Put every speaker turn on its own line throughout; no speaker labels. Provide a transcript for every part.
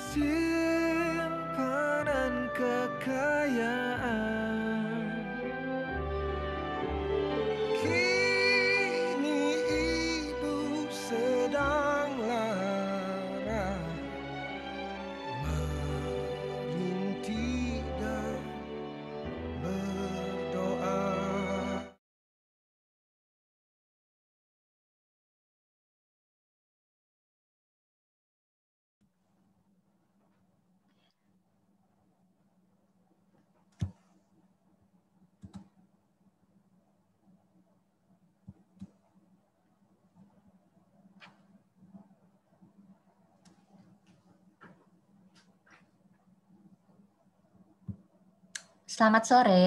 simpanan kekayaan. Kini ibu sedang lara, merintih dan berdoa.
Selamat sore.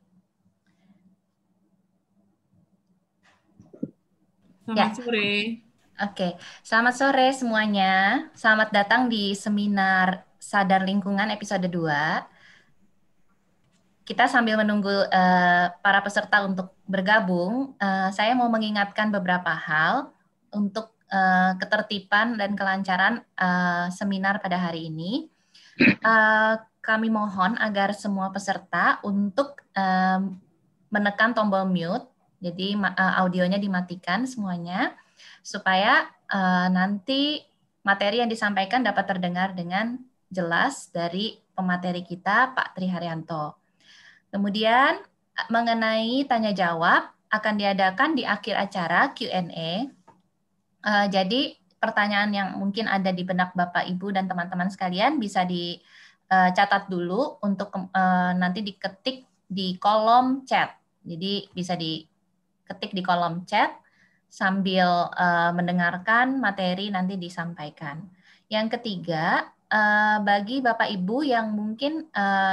Selamat sore.
Oke, selamat sore semuanya. Selamat datang di seminar Sadar Lingkungan episode 2. Kita sambil menunggu para peserta untuk bergabung, saya mau mengingatkan beberapa hal untuk ketertiban dan kelancaran seminar pada hari ini. Kami mohon agar semua peserta untuk menekan tombol mute, jadi audionya dimatikan semuanya, supaya nanti materi yang disampaikan dapat terdengar dengan jelas dari pemateri kita, Pak Tri Haryanto. Kemudian mengenai tanya jawab akan diadakan di akhir acara Q&A. Jadi pertanyaan yang mungkin ada di benak Bapak, Ibu, dan teman-teman sekalian bisa dicatat dulu untuk nanti diketik di kolom chat. Jadi bisa diketik di kolom chat sambil mendengarkan materi nanti disampaikan. Yang ketiga, bagi Bapak Ibu yang mungkin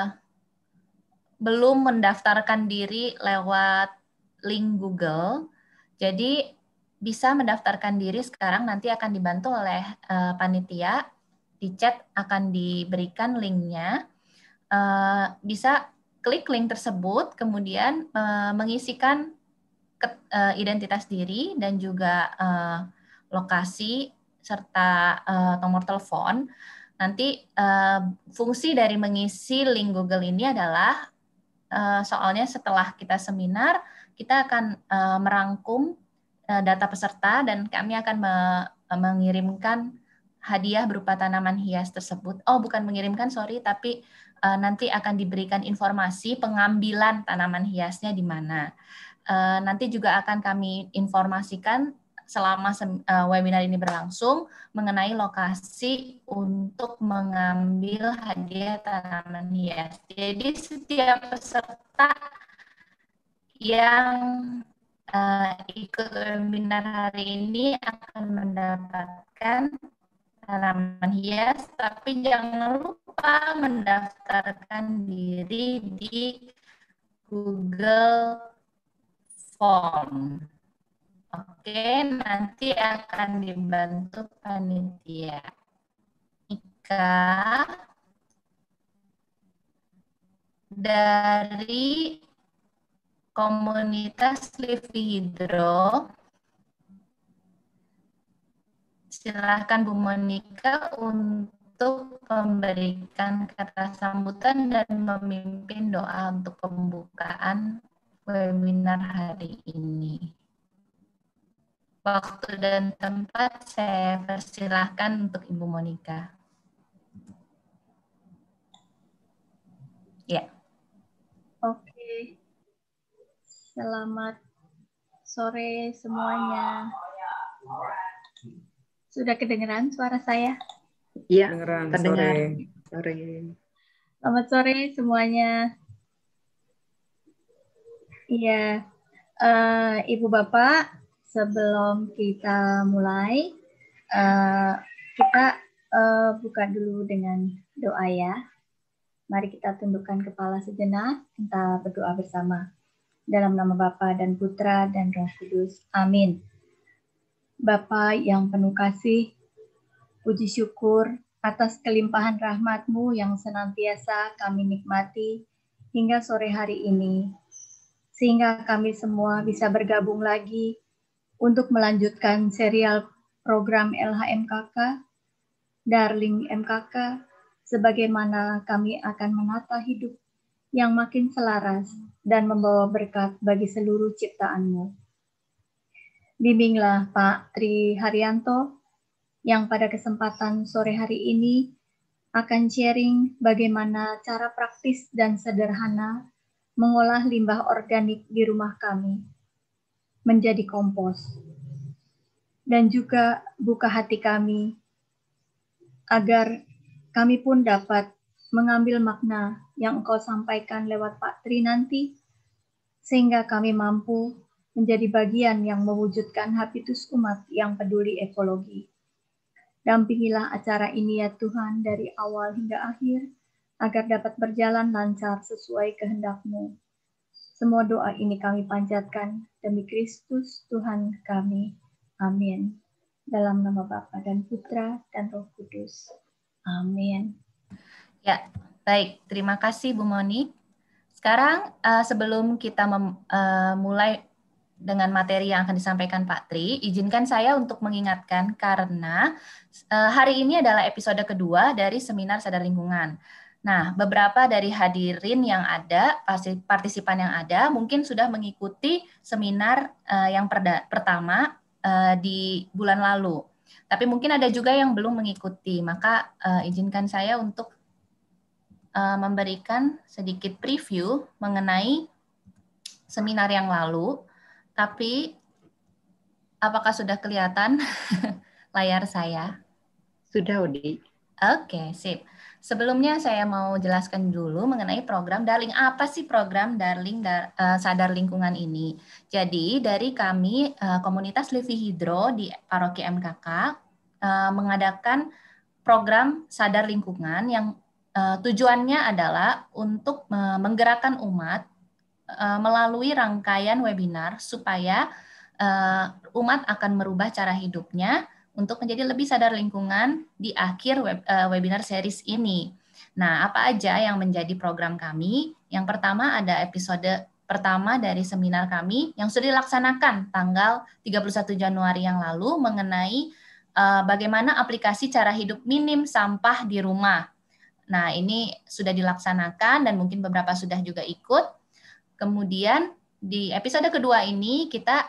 belum mendaftarkan diri lewat link Google, jadi bisa mendaftarkan diri sekarang, nanti akan dibantu oleh panitia, di chat akan diberikan linknya, bisa klik link tersebut, kemudian mengisikan identitas diri dan juga lokasi serta nomor telepon. Nanti fungsi dari mengisi link Google ini adalah soalnya setelah kita seminar, kita akan merangkum data peserta dan kami akan mengirimkan hadiah berupa tanaman hias tersebut. Oh, bukan mengirimkan, sorry, tapi nanti akan diberikan informasi pengambilan tanaman hiasnya di mana. Nanti juga akan kami informasikan selama webinar ini berlangsung mengenai lokasi untuk mengambil hadiah tanaman hias. Jadi setiap peserta yang ikut webinar hari ini akan mendapatkan tanaman hias, tapi jangan lupa mendaftarkan diri di Google Form. Oke, nanti akan dibantu panitia. Ika dari komunitas Livi Hidro, silakan Bu Monika untuk memberikan kata sambutan dan memimpin doa untuk pembukaan webinar hari ini. Waktu dan tempat saya persilahkan untuk Ibu Monika. Ya.
Oke. Selamat sore semuanya. Sudah kedengeran suara saya?
Iya,
terdengar.
Sore.
Selamat sore semuanya. Iya, Ibu Bapak, sebelum kita mulai, kita buka dulu dengan doa ya. Mari kita tundukkan kepala sejenak, kita berdoa bersama. Dalam nama Bapa dan Putra dan Roh Kudus. Amin. Bapa yang penuh kasih, puji syukur atas kelimpahan rahmat-Mu yang senantiasa kami nikmati hingga sore hari ini. Sehingga kami semua bisa bergabung lagi untuk melanjutkan serial program LHMKK, Darling MKK, sebagaimana kami akan menata hidup yang makin selaras dan membawa berkat bagi seluruh ciptaan-Mu. Bimbinglah Pak Tri Haryanto yang pada kesempatan sore hari ini akan sharing bagaimana cara praktis dan sederhana mengolah limbah organik di rumah kami menjadi kompos. Dan juga buka hati kami agar kami pun dapat mengambil makna yang Engkau sampaikan lewat Pak Tri nanti, sehingga kami mampu menjadi bagian yang mewujudkan habitus umat yang peduli ekologi. Dampingilah acara ini ya Tuhan dari awal hingga akhir, agar dapat berjalan lancar sesuai kehendak-Mu. Semua doa ini kami panjatkan demi Kristus Tuhan kami. Amin. Dalam nama Bapa dan Putra dan Roh Kudus. Amin.
Ya, baik. Terima kasih Bu Moni. Sekarang sebelum kita mulai dengan materi yang akan disampaikan Pak Tri, izinkan saya untuk mengingatkan karena hari ini adalah episode kedua dari Seminar Sadar Lingkungan. Nah, beberapa dari hadirin yang ada, partisipan yang ada, mungkin sudah mengikuti seminar yang pertama di bulan lalu. Tapi mungkin ada juga yang belum mengikuti, maka izinkan saya untuk memberikan sedikit preview mengenai seminar yang lalu. Tapi apakah sudah kelihatan layar saya?
Sudah, Odi.
Oke, sip. Sebelumnya saya mau jelaskan dulu mengenai program Darling. Apa sih program Darling Sadar Lingkungan ini? Jadi dari kami komunitas Livi Hidro di Paroki MKK mengadakan program Sadar Lingkungan yang tujuannya adalah untuk menggerakkan umat melalui rangkaian webinar supaya umat akan merubah cara hidupnya untuk menjadi lebih sadar lingkungan di akhir webinar series ini. Nah, apa aja yang menjadi program kami? Yang pertama ada episode pertama dari seminar kami yang sudah dilaksanakan tanggal 31 Januari yang lalu mengenai bagaimana aplikasi cara hidup minim sampah di rumah. Nah, ini sudah dilaksanakan dan mungkin beberapa sudah juga ikut. Kemudian di episode kedua ini kita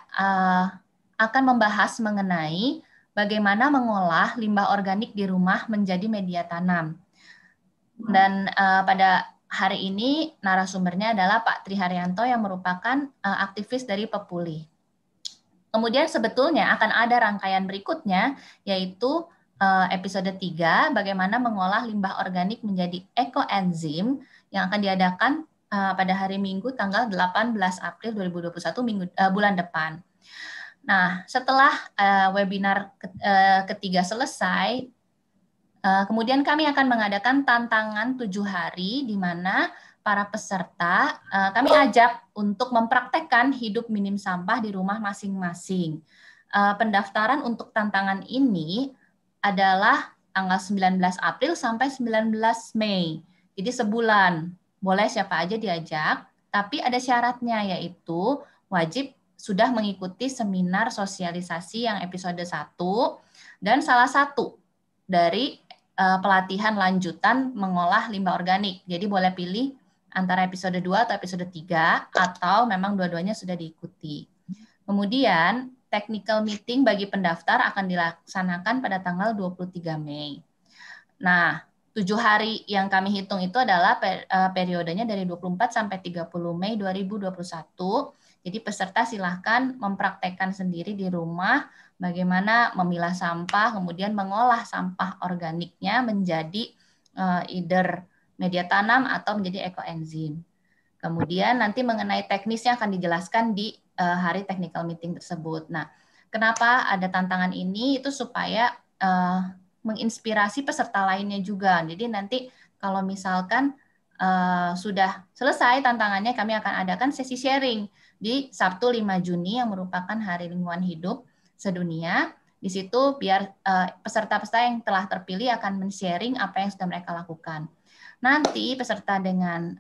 akan membahas mengenai bagaimana mengolah limbah organik di rumah menjadi media tanam. Dan pada hari ini narasumbernya adalah Pak Tri Haryanto yang merupakan aktivis dari Pepuli. Kemudian sebetulnya akan ada rangkaian berikutnya, yaitu episode 3, bagaimana mengolah limbah organik menjadi ekoenzim yang akan diadakan pada hari Minggu tanggal 18 April 2021 bulan depan. Nah, setelah webinar ketiga selesai, kemudian kami akan mengadakan tantangan 7 hari di mana para peserta kami ajak untuk mempraktekkan hidup minim sampah di rumah masing-masing. Pendaftaran untuk tantangan ini adalah tanggal 19 April sampai 19 Mei. Jadi sebulan. Boleh siapa aja diajak, tapi ada syaratnya yaitu wajib sudah mengikuti seminar sosialisasi yang episode 1 dan salah satu dari pelatihan lanjutan mengolah limbah organik. Jadi boleh pilih antara episode 2 atau episode 3 atau memang dua-duanya sudah diikuti. Kemudian technical meeting bagi pendaftar akan dilaksanakan pada tanggal 23 Mei. Nah, 7 hari yang kami hitung itu adalah periodenya dari 24 sampai 30 Mei 2021. Jadi peserta silahkan mempraktekkan sendiri di rumah bagaimana memilah sampah, kemudian mengolah sampah organiknya menjadi either media tanam atau menjadi ekoenzim. Kemudian nanti mengenai teknisnya akan dijelaskan di hari technical meeting tersebut. Nah, kenapa ada tantangan ini? Itu supaya menginspirasi peserta lainnya juga. Jadi nanti kalau misalkan sudah selesai tantangannya, kami akan adakan sesi sharing di Sabtu 5 Juni yang merupakan Hari Lingkungan Hidup Sedunia. Di situ biar peserta-peserta yang telah terpilih akan men-sharing apa yang sudah mereka lakukan. Nanti peserta dengan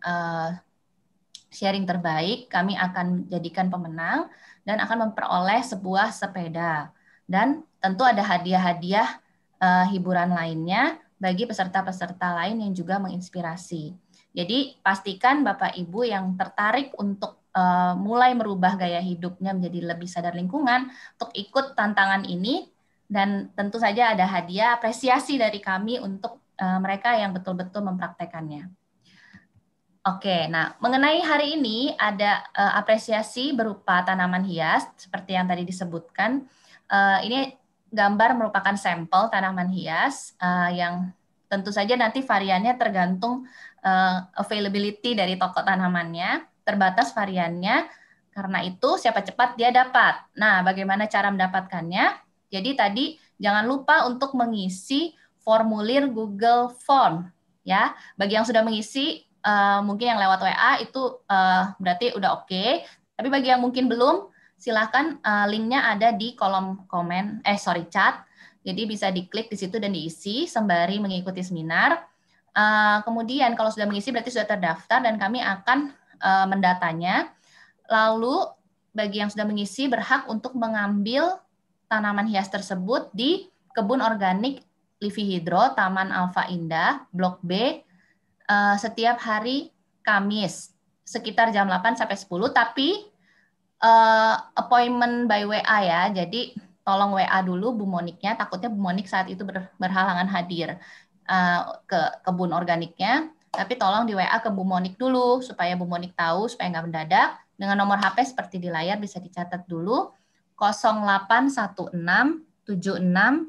sharing terbaik kami akan jadikan pemenang dan akan memperoleh sebuah sepeda. Dan tentu ada hadiah-hadiah hiburan lainnya bagi peserta-peserta lain yang juga menginspirasi. Jadi pastikan Bapak Ibu yang tertarik untuk mulai merubah gaya hidupnya menjadi lebih sadar lingkungan untuk ikut tantangan ini, dan tentu saja ada hadiah apresiasi dari kami untuk mereka yang betul-betul mempraktekannya. Oke, nah mengenai hari ini ada apresiasi berupa tanaman hias seperti yang tadi disebutkan. Ini gambar merupakan sampel tanaman hias yang tentu saja nanti variannya tergantung availability dari toko tanamannya, terbatas variannya. Karena itu siapa cepat dia dapat. Nah, bagaimana cara mendapatkannya? Jadi tadi jangan lupa untuk mengisi formulir Google Form ya. Bagi yang sudah mengisi mungkin yang lewat WA itu berarti udah oke. Tapi bagi yang mungkin belum, silakan linknya ada di kolom komen, chat. Jadi bisa diklik di situ dan diisi sembari mengikuti seminar. Kemudian kalau sudah mengisi berarti sudah terdaftar dan kami akan mendatanya. Lalu bagi yang sudah mengisi berhak untuk mengambil tanaman hias tersebut di kebun organik Livi Hydro, Taman Alfa Indah, Blok B, setiap hari Kamis sekitar jam 8 sampai 10, tapi appointment by WA ya. Jadi tolong WA dulu Bu Moniknya, takutnya Bu Monik saat itu berhalangan hadir ke kebun organiknya, tapi tolong di WA ke Bu Monik dulu supaya Bu Monik tahu, supaya nggak mendadak. Dengan nomor HP seperti di layar bisa dicatat dulu, 0816 76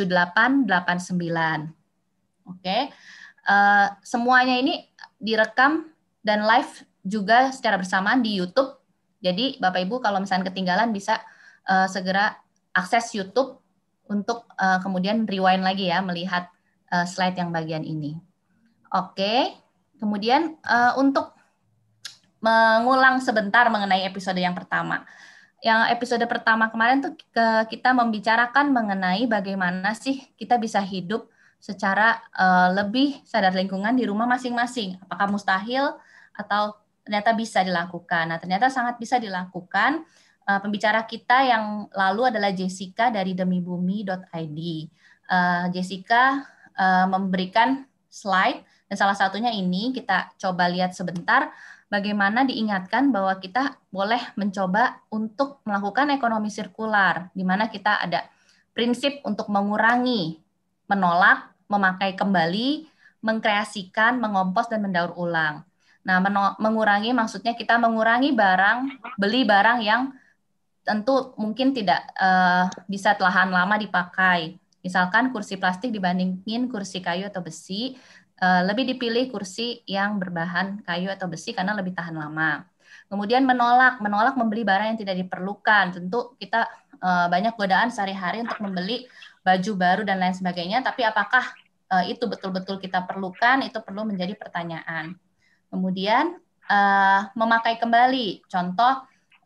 7889. Oke. Semuanya ini direkam dan live juga secara bersamaan di YouTube. Jadi Bapak Ibu kalau misalnya ketinggalan bisa segera akses YouTube untuk kemudian rewind lagi ya, melihat slide yang bagian ini. Oke, kemudian untuk mengulang sebentar mengenai episode yang pertama. Yang episode pertama kemarin tuh kita membicarakan mengenai bagaimana sih kita bisa hidup secara lebih sadar lingkungan di rumah masing-masing. Apakah mustahil atau ternyata bisa dilakukan? Nah, ternyata sangat bisa dilakukan. Pembicara kita yang lalu adalah Jessica dari demibumi.id. Jessica memberikan slide, dan salah satunya ini kita coba lihat sebentar bagaimana diingatkan bahwa kita boleh mencoba untuk melakukan ekonomi sirkular, di mana kita ada prinsip untuk mengurangi, menolak, memakai kembali, mengkreasikan, mengompos, dan mendaur ulang. Nah, mengurangi maksudnya kita mengurangi beli barang yang tentu mungkin tidak bisa tahan lama dipakai. Misalkan kursi plastik dibandingin kursi kayu atau besi, lebih dipilih kursi yang berbahan kayu atau besi karena lebih tahan lama. Kemudian menolak membeli barang yang tidak diperlukan. Tentu kita banyak godaan sehari-hari untuk membeli baju baru dan lain sebagainya, tapi apakah itu betul-betul kita perlukan, itu perlu menjadi pertanyaan. Kemudian memakai kembali, contoh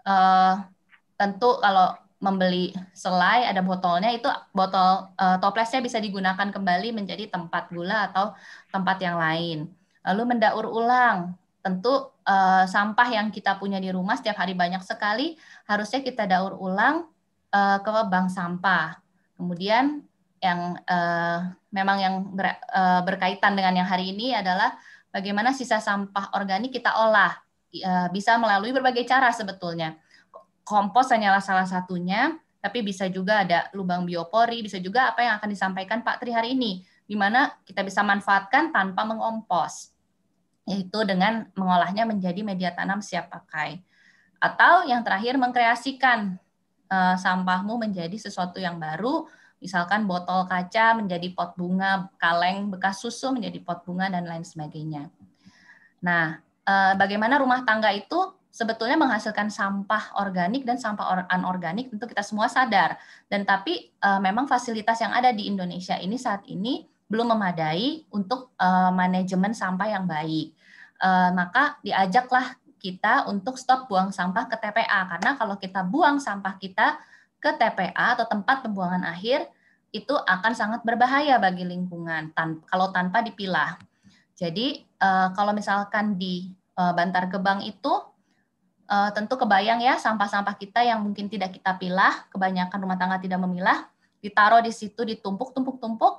tentu kalau membeli selai ada botolnya, itu botol toplesnya bisa digunakan kembali menjadi tempat gula atau tempat yang lain. Lalu mendaur ulang, tentu sampah yang kita punya di rumah setiap hari banyak sekali, harusnya kita daur ulang ke bank sampah. Kemudian yang memang yang berkaitan dengan yang hari ini adalah bagaimana sisa sampah organik kita olah. Bisa melalui berbagai cara sebetulnya. Kompos hanyalah salah satunya, tapi bisa juga ada lubang biopori, bisa juga apa yang akan disampaikan Pak Tri hari ini, di mana kita bisa manfaatkan tanpa mengompos, yaitu dengan mengolahnya menjadi media tanam siap pakai. Atau yang terakhir, mengkreasikan sampahmu menjadi sesuatu yang baru, misalkan botol kaca menjadi pot bunga, kaleng bekas susu menjadi pot bunga, dan lain sebagainya. Nah, bagaimana rumah tangga itu sebetulnya menghasilkan sampah organik dan sampah anorganik, tentu kita semua sadar. Dan tapi memang fasilitas yang ada di Indonesia ini saat ini belum memadai untuk manajemen sampah yang baik. Maka diajaklah kita untuk stop buang sampah ke TPA, karena kalau kita buang sampah kita ke TPA atau tempat pembuangan akhir, itu akan sangat berbahaya bagi lingkungan kalau tanpa dipilah. Jadi kalau misalkan di Bantar Gebang itu tentu kebayang ya sampah-sampah kita yang mungkin tidak kita pilah, kebanyakan rumah tangga tidak memilah, ditaruh di situ ditumpuk-tumpuk-tumpuk,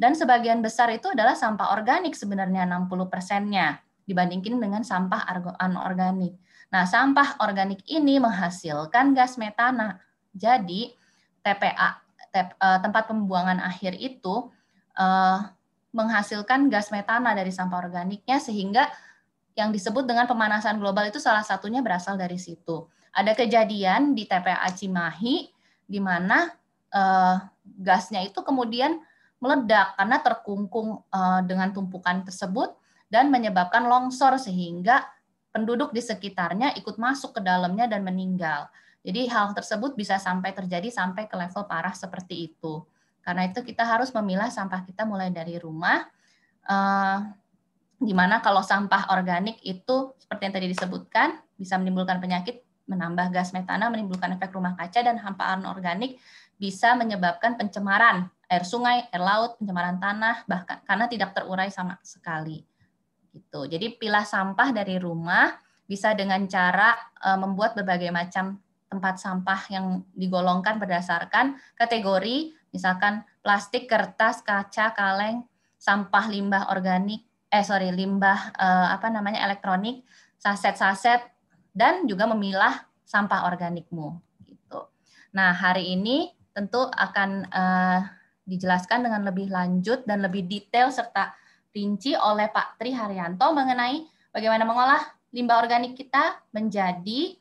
Dan sebagian besar itu adalah sampah organik sebenarnya 60%-nya dibandingkan dengan sampah anorganik. Nah, sampah organik ini menghasilkan gas metana. Jadi, TPA, tempat pembuangan akhir itu menghasilkan gas metana dari sampah organiknya, sehingga yang disebut dengan pemanasan global itu salah satunya berasal dari situ. Ada kejadian di TPA Cimahi di mana gasnya itu kemudian meledak karena terkungkung dengan tumpukan tersebut dan menyebabkan longsor sehingga penduduk di sekitarnya ikut masuk ke dalamnya dan meninggal. Jadi hal tersebut bisa sampai terjadi sampai ke level parah seperti itu. Karena itu kita harus memilah sampah kita mulai dari rumah, di mana kalau sampah organik itu seperti yang tadi disebutkan bisa menimbulkan penyakit, menambah gas metana, menimbulkan efek rumah kaca, dan sampah anorganik bisa menyebabkan pencemaran air sungai, air laut, pencemaran tanah, bahkan karena tidak terurai sama sekali. Gitu. Jadi pilah sampah dari rumah bisa dengan cara membuat berbagai macam tempat sampah yang digolongkan berdasarkan kategori, misalkan plastik, kertas, kaca, kaleng, sampah limbah organik, limbah elektronik, saset-saset, dan juga memilah sampah organikmu. Gitu. Nah, hari ini tentu akan dijelaskan dengan lebih lanjut dan lebih detail serta rinci oleh Pak Tri Haryanto mengenai bagaimana mengolah limbah organik kita menjadi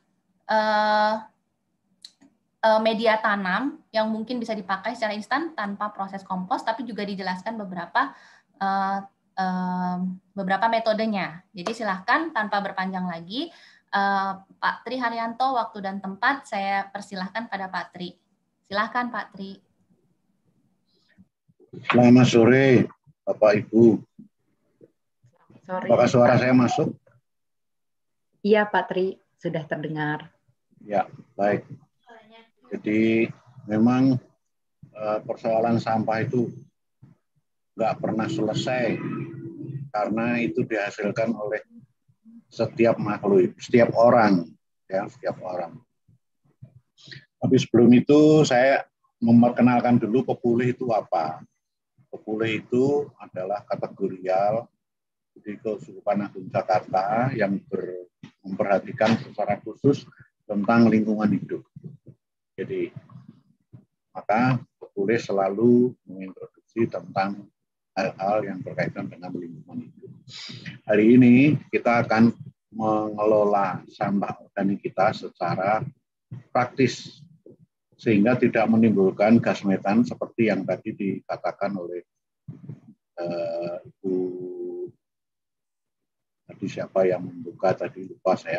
media tanam yang mungkin bisa dipakai secara instan tanpa proses kompos, tapi juga dijelaskan beberapa metodenya. Jadi silahkan tanpa berpanjang lagi, Pak Tri Haryanto, waktu dan tempat saya persilahkan pada Pak Tri. Silahkan Pak Tri.
Selamat sore Bapak Ibu.
Sore.
Apakah suara saya masuk?
Iya Pak Tri, sudah terdengar.
Ya, baik. Jadi memang persoalan sampah itu nggak pernah selesai karena itu dihasilkan oleh setiap makhluk, setiap orang, ya, setiap orang. Tapi sebelum itu saya memperkenalkan dulu pepulih itu apa. Pepulih itu adalah kategorial di Keuskupan Agung Jakarta yang memperhatikan secara khusus tentang lingkungan hidup. Jadi, maka pepulih selalu mengintroduksi tentang hal-hal yang berkaitan dengan lingkungan hidup. Hari ini kita akan mengelola sampah organik kita secara praktis, sehingga tidak menimbulkan gas metan seperti yang tadi dikatakan oleh Ibu, tadi siapa yang membuka tadi, lupa saya.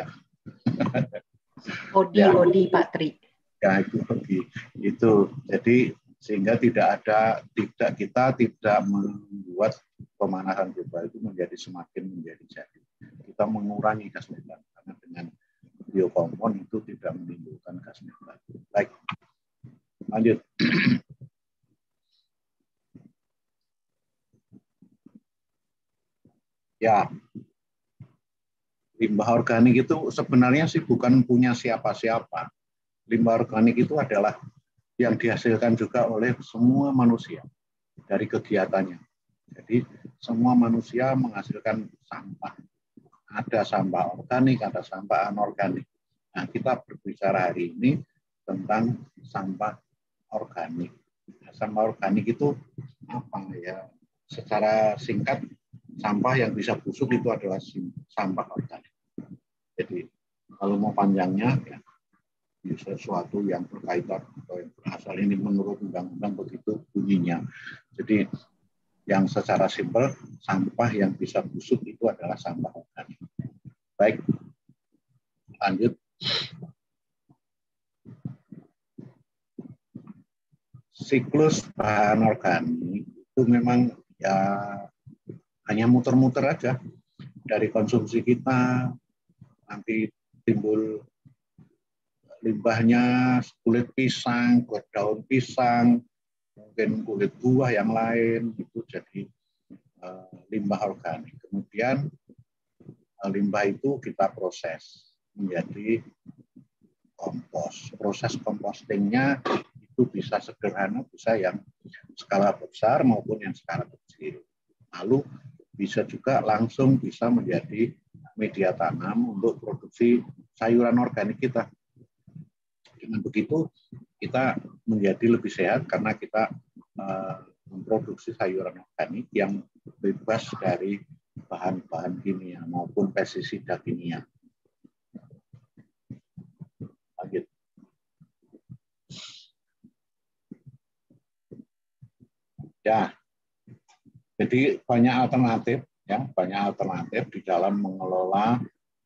Odi Pak Tri.
Ya, itu jadi sehingga kita tidak membuat pemanasan global itu semakin menjadi jadi. Kita mengurangi gas metan karena dengan biokompon itu tidak menimbulkan gas metan. Baik, lanjut. Ya, limbah organik itu sebenarnya sih bukan punya siapa-siapa. Limbah organik itu adalah yang dihasilkan juga oleh semua manusia dari kegiatannya. Jadi semua manusia menghasilkan sampah. Ada sampah organik, ada sampah anorganik. Nah, kita berbicara hari ini tentang sampah organik. Nah, sampah organik itu apa ya? Secara singkat, sampah yang bisa busuk itu adalah sampah organik. Jadi kalau mau panjangnya, ya, sesuatu yang berkaitan atau yang berasal ini menurut undang-undang begitu bunyinya. Jadi yang secara simpel, sampah yang bisa busuk itu adalah sampah organik. Baik, lanjut. Siklus bahan organik itu memang ya hanya muter-muter aja dari konsumsi kita, nanti timbul limbahnya kulit pisang, kulit daun pisang, mungkin kulit buah yang lain, itu jadi limbah organik. Kemudian limbah itu kita proses menjadi kompos. Proses kompostingnya itu bisa sederhana, bisa yang skala besar maupun yang skala kecil. Lalu bisa juga langsung bisa menjadi media tanam untuk produksi sayuran organik kita. Dengan begitu kita menjadi lebih sehat karena kita memproduksi sayuran organik yang bebas dari bahan-bahan kimia maupun pestisida kimia. Lanjut. Ya, jadi banyak alternatif, ya, banyak alternatif di dalam mengelola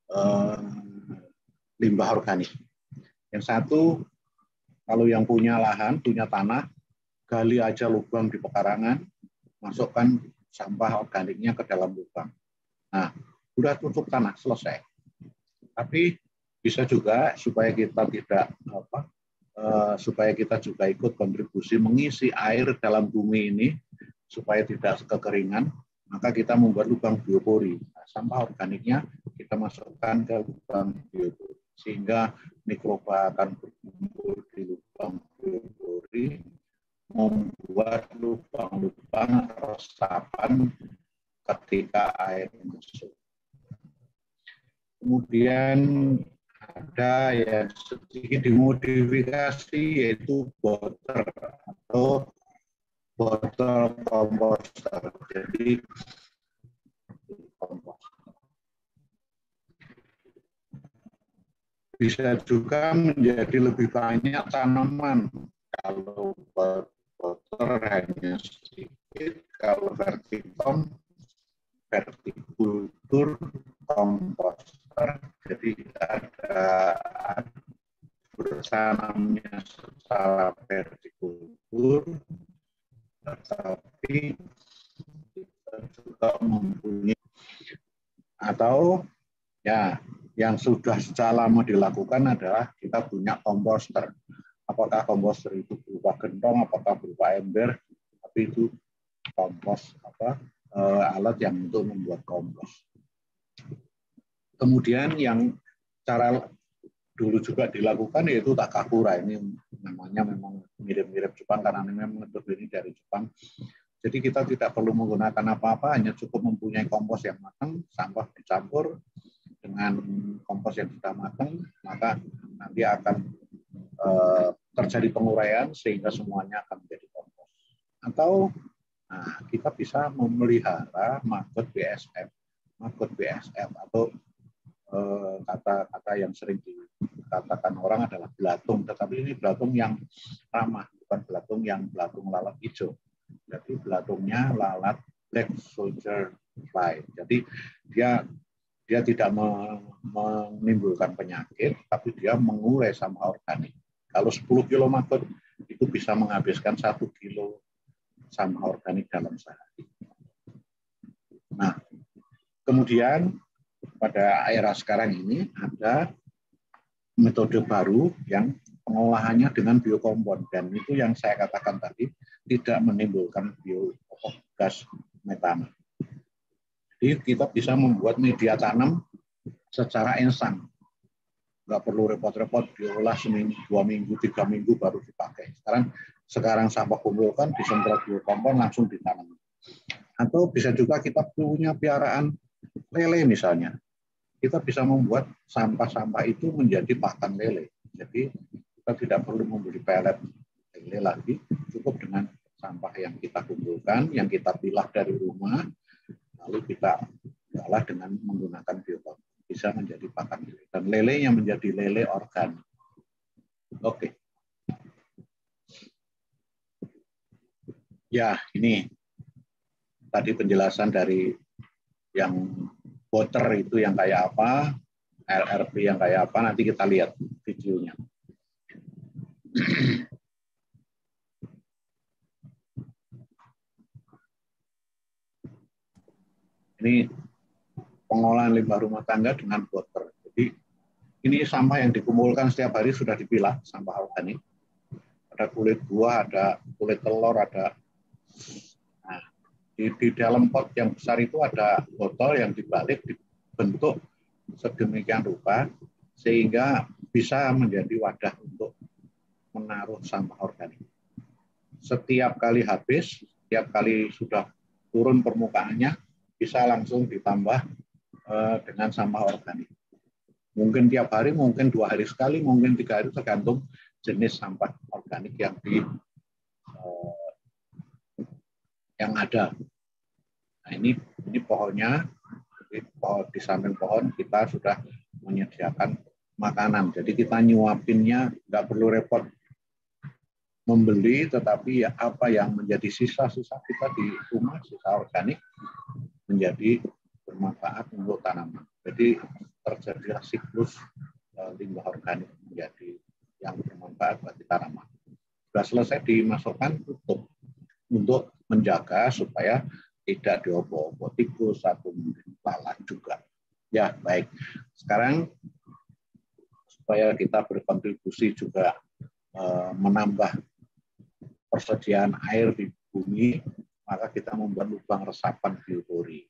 limbah organik. Yang satu, kalau yang punya lahan, punya tanah, gali aja lubang di pekarangan, masukkan sampah organiknya ke dalam lubang. Nah, sudah tutup tanah, selesai. Tapi bisa juga supaya kita tidak supaya kita juga ikut kontribusi mengisi air dalam bumi ini supaya tidak kekeringan, maka kita membuat lubang biopori. Nah, sampah organiknya kita masukkan ke lubang biopori sehingga mikroba akan berkumpul di lubang biopori, membuat lubang-lubang resapan ketika air masuk. Kemudian ada yang sedikit dimodifikasi yaitu botol atau botol komposter. Jadi bisa juga menjadi lebih banyak tanaman. Kalau botol hanya sedikit, kalau vertikultur komposter, jadi ada bertanamnya secara vertikultur, tetapi kita juga mempunyai atau ya yang sudah sejak lama dilakukan adalah kita punya komposter. Apakah komposter itu berupa gentong, apakah berupa ember, tapi itu kompos alat yang untuk membuat kompos. Kemudian yang cara dulu juga dilakukan yaitu takakura. Ini namanya memang mirip-mirip Jepang karena ini memang terdiri dari Jepang. Jadi kita tidak perlu menggunakan apa-apa, hanya cukup mempunyai kompos yang matang, sampah dicampur dengan kompos yang sudah matang, maka nanti akan terjadi penguraian sehingga semuanya akan menjadi kompos. Atau kita bisa memelihara maggot BSF. Maggot BSF atau kata-kata yang sering dikatakan orang adalah belatung, tetapi ini belatung yang ramah, bukan belatung yang belatung lalat hijau. Jadi belatungnya lalat black soldier fly. Jadi dia tidak menimbulkan penyakit, tapi dia mengurai sampah organik. Kalau 10 kilo maggot itu bisa menghabiskan 1 kilo sampah organik dalam sehari. Nah, kemudian pada era sekarang ini ada metode baru yang pengolahannya dengan biokompon, dan itu yang saya katakan tadi tidak menimbulkan gas metana. Jadi kita bisa membuat media tanam secara instan, nggak perlu repot-repot diolah seminggu, 2 minggu, 3 minggu baru dipakai. Sekarang sampah kumpulkan, disemprot biokompon langsung ditanam. Atau bisa juga kita punya piaraan lele misalnya. Kita bisa membuat sampah-sampah itu menjadi pakan lele. Jadi kita tidak perlu membeli pelet lele lagi, cukup dengan sampah yang kita kumpulkan, yang kita pilah dari rumah, lalu kita olah dengan menggunakan biokompon. Bisa menjadi pakan lele. Dan lelenya menjadi lele organik. Oke. Ya, ini tadi penjelasan dari yang water itu yang kayak apa, LRP yang kayak apa, nanti kita lihat videonya. Ini pengolahan limbah rumah tangga dengan water. Jadi ini sampah yang dikumpulkan setiap hari sudah dipilah, sampah organik. Ada kulit buah, ada kulit telur, ada. Nah, di dalam pot yang besar itu ada botol yang dibalik dibentuk sedemikian rupa sehingga bisa menjadi wadah untuk menaruh sampah organik. setiap kali habis, setiap kali sudah turun permukaannya, bisa langsung ditambah dengan sampah organik. Mungkin tiap hari, mungkin 2 hari sekali, mungkin 3 hari, tergantung jenis sampah organik yang ada. Nah, ini pohonnya. Di samping pohon kita sudah menyediakan makanan. Jadi kita nyuapinnya nggak perlu repot membeli, tetapi ya apa yang menjadi sisa-sisa kita di rumah, sisa organik, menjadi bermanfaat untuk tanaman. Jadi terjadilah siklus limbah organik menjadi yang bermanfaat bagi tanaman. Sudah selesai dimasukkan, tutup untuk menjaga supaya tidak diopo-opo tikus atau mungkin lalat juga. Ya, baik. Sekarang supaya kita berkontribusi juga menambah persediaan air di bumi, maka kita membuat lubang resapan biopori.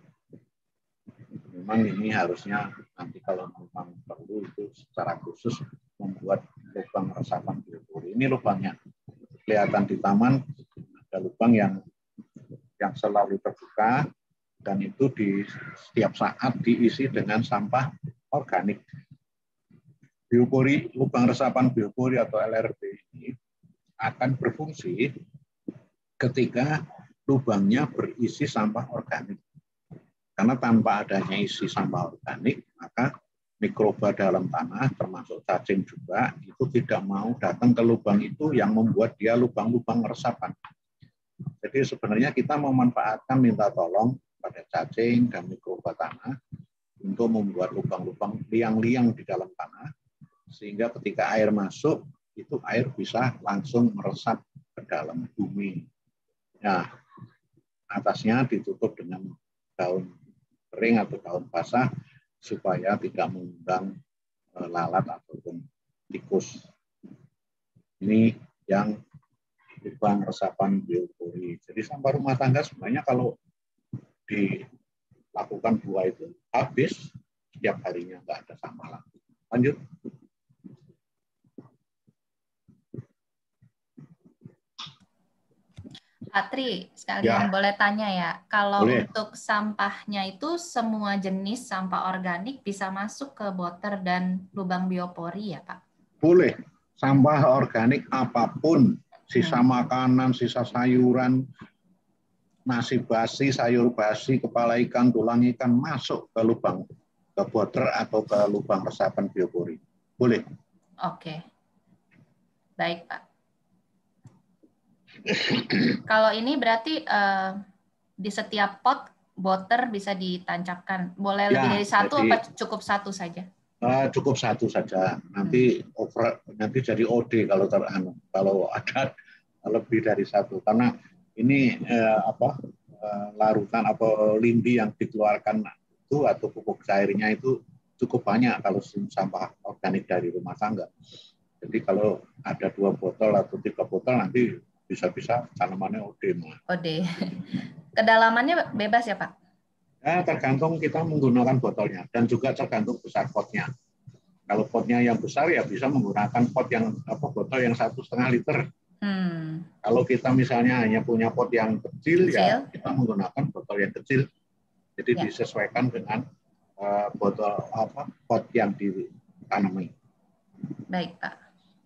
Memang ini harusnya nanti kalau memang perlu itu secara khusus membuat lubang resapan biopori. Ini lubangnya. Kelihatan di taman ada lubang yang selalu terbuka, dan itu di setiap saat diisi dengan sampah organik. Biopori, lubang resapan biopori atau LRB ini akan berfungsi ketika lubangnya berisi sampah organik. Karena tanpa adanya isi sampah organik, maka mikroba dalam tanah, termasuk cacing juga, itu tidak mau datang ke lubang itu yang membuat dia lubang-lubang resapan. Jadi sebenarnya kita memanfaatkan minta tolong pada cacing dan mikroba tanah untuk membuat lubang-lubang liang-liang di dalam tanah, sehingga ketika air masuk, itu air bisa langsung meresap ke dalam bumi. Nah, atasnya ditutup dengan daun kering atau daun basah supaya tidak mengundang lalat ataupun tikus. Ini yang lubang resapan biopori. Jadi sampah rumah tangga sebenarnya kalau dilakukan 2 itu habis, setiap harinya nggak ada sampah lagi. Lanjut.
Pak Tri, sekalian boleh tanya ya, kalau untuk sampahnya itu semua jenis sampah organik bisa masuk ke boter dan lubang biopori ya Pak?
Boleh, sampah organik apapun, sisa makanan, sisa sayuran, nasi basi, sayur basi, kepala ikan, tulang ikan masuk ke lubang, ke boter atau ke lubang resapan biopori. Boleh.
Oke, baik Pak. Kalau ini berarti di setiap pot boter bisa ditancapkan. Boleh lebih dari 1 apa cukup 1 saja?
Cukup 1 saja. Nanti jadi OD kalau ada lebih dari 1. Karena ini larutan atau lindi yang dikeluarkan itu atau pupuk cairnya itu cukup banyak kalau sampah organik dari rumah tangga. Jadi kalau ada 2 botol atau 3 botol nanti bisa-bisa tanamannya OD.
OD. Kedalamannya bebas ya Pak?
Ya, tergantung kita menggunakan botolnya dan juga tergantung besar potnya. Kalau potnya yang besar ya bisa menggunakan pot yang botol yang 1,5 liter. Kalau kita misalnya hanya punya pot yang kecil, ya kita menggunakan botol yang kecil. Jadi disesuaikan dengan pot yang ditanami.
Baik Pak.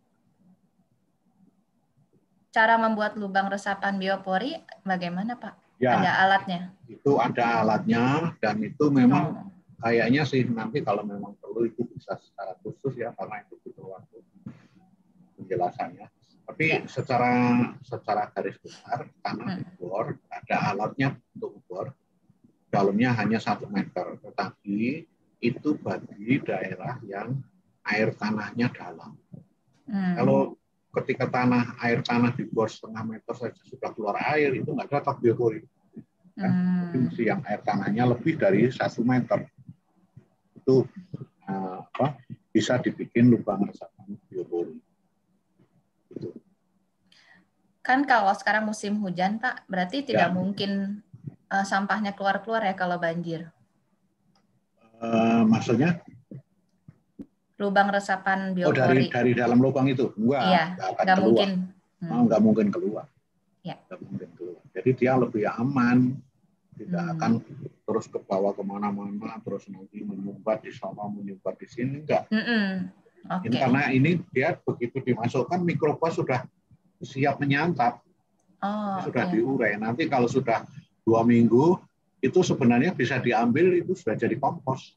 Cara membuat lubang resapan biopori bagaimana Pak?
Ya,
ada alatnya?
Itu ada alatnya dan itu memang kayaknya sih nanti kalau memang perlu itu bisa secara khusus ya karena itu butuh waktu penjelasannya. Tapi secara garis besar tanah dibor, ada alatnya untuk bor. Dalamnya hanya 1 meter, tetapi itu bagi daerah yang air tanahnya dalam. Kalau ketika air tanah dibor 1,5 meter saja sudah keluar air, itu nggak cocok biopori. Jadi mesti yang air tanahnya lebih dari 1 meter. Itu bisa dibikin lubang resapan biopori. Gitu.
Kan kalau sekarang musim hujan Pak, berarti tidak mungkin sampahnya keluar-keluar ya kalau banjir.
Maksudnya?
Lubang resapan biopori.
Dari dalam lubang itu? Enggak,
nggak mungkin.
Nggak mungkin keluar.
Ya.
Nggak mungkin keluar. Jadi dia lebih aman, tidak akan terus ke bawah kemana-mana, terus nanti menyumbat di sana, menyumbat di sini, enggak.
Oke.
Ini karena ini dia begitu dimasukkan mikroba sudah siap menyantap, sudah diurai. Nanti kalau sudah 2 minggu itu sebenarnya bisa diambil, itu sudah jadi kompos.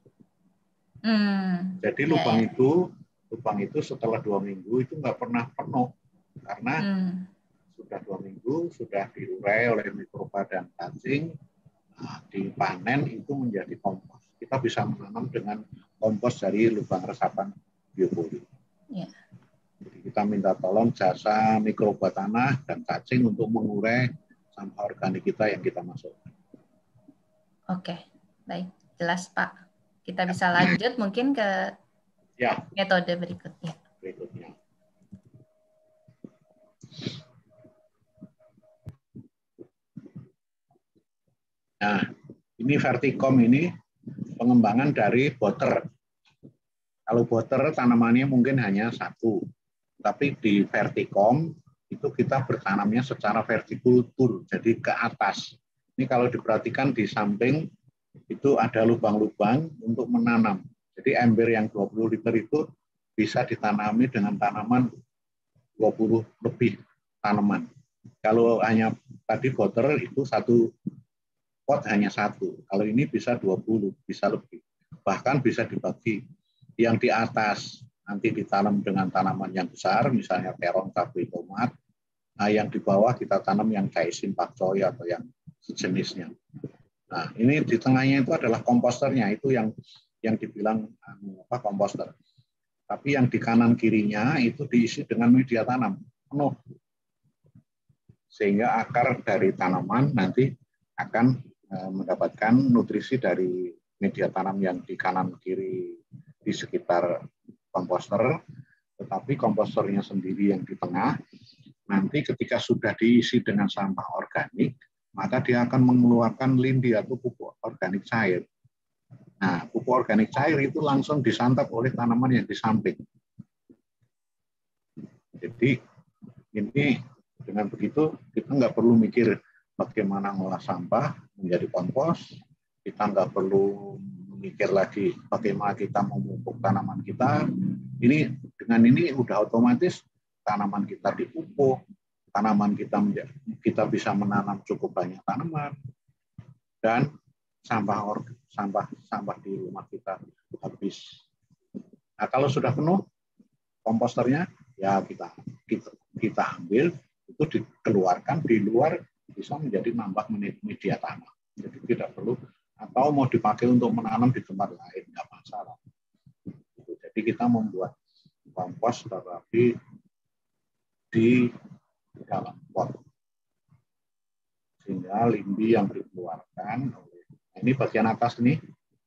Jadi lubang itu setelah 2 minggu itu nggak pernah penuh karena sudah 2 minggu sudah diurai oleh mikroba dan cacing. Dipanen itu menjadi kompos. Kita bisa menanam dengan kompos dari lubang resapan biopoli.
Yeah.
Jadi kita minta tolong jasa mikroba tanah dan cacing untuk mengurai sampah organik kita yang kita masukkan.
Oke, baik, jelas Pak. Kita bisa lanjut mungkin ke metode berikutnya.
Nah, ini verticom ini pengembangan dari boter. Kalau boter tanamannya mungkin hanya 1, tapi di verticom itu kita bertanamnya secara vertikultur, jadi ke atas. Ini kalau diperhatikan di samping itu ada lubang-lubang untuk menanam. Jadi ember yang 20 liter itu bisa ditanami dengan tanaman 20 lebih tanaman. Kalau hanya tadi boter itu 1 pot hanya 1. Kalau ini bisa 20, bisa lebih. Bahkan bisa dibagi. Yang di atas nanti ditanam dengan tanaman yang besar, misalnya terong, cabai, tomat. Nah, yang di bawah kita tanam yang caesim, pakcoy atau yang sejenisnya. Nah, ini di tengahnya itu adalah komposternya, itu yang dibilang komposter. Tapi yang di kanan kirinya itu diisi dengan media tanam penuh. Sehingga akar dari tanaman nanti akan mendapatkan nutrisi dari media tanam yang di kanan kiri di sekitar komposter, tetapi komposternya sendiri yang di tengah, nanti ketika sudah diisi dengan sampah organik, maka dia akan mengeluarkan lindi atau pupuk organik cair. Nah, pupuk organik cair itu langsung disantap oleh tanaman yang di samping. Jadi ini dengan begitu kita nggak perlu mikir bagaimana ngolah sampah menjadi kompos, kita nggak perlu mikir lagi bagaimana kita memupuk tanaman kita. Ini dengan ini udah otomatis tanaman kita dipupuk, tanaman kita bisa menanam cukup banyak tanaman, dan sampah di rumah kita habis. Nah, kalau sudah penuh komposternya, ya kita ambil, itu dikeluarkan di luar, bisa menjadi nambah media tanah. Jadi tidak perlu, atau mau dipakai untuk menanam di tempat lain, nggak masalah. Jadi kita membuat kompos tetapi di dalam pot. Sehingga lindi yang dikeluarkan, ini bagian atas ini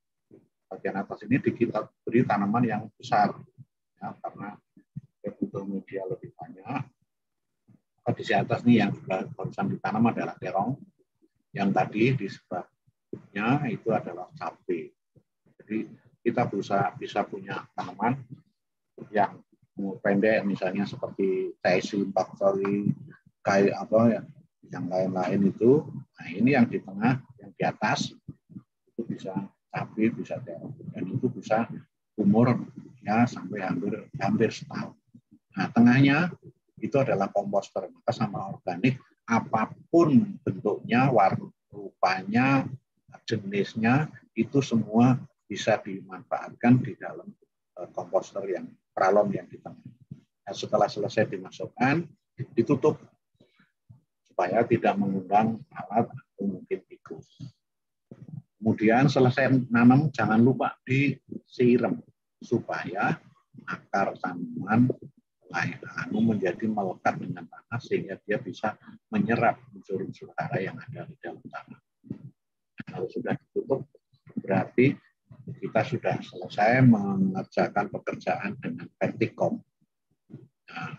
kita beri tanaman yang besar, ya, karena butuh media lebih banyak. Di atas nih yang barusan ditanam adalah terong, yang tadi di sebelahnya itu adalah cabai. Jadi kita bisa punya tanaman yang pendek, misalnya seperti caesim, pakcoy, yang lain-lain itu. Nah, ini yang di tengah, yang di atas itu bisa cabai, bisa terong, dan itu bisa umur ya sampai hampir setahun. Nah, tengahnya itu adalah komposter. Maka sampah organik apapun bentuknya, rupanya, jenisnya, itu semua bisa dimanfaatkan di dalam komposter yang pralon yang di tengah. Nah, setelah selesai dimasukkan, ditutup supaya tidak mengundang alat atau mungkin tikus. Kemudian selesai nanam, jangan lupa disiram supaya akar tanaman menjadi melekat dengan tanah sehingga dia bisa menyerap unsur-unsur hara yang ada di dalam tanah. Kalau sudah ditutup, berarti kita sudah selesai mengerjakan pekerjaan dengan verticom. Nah,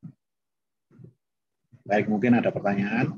baik, mungkin ada pertanyaan?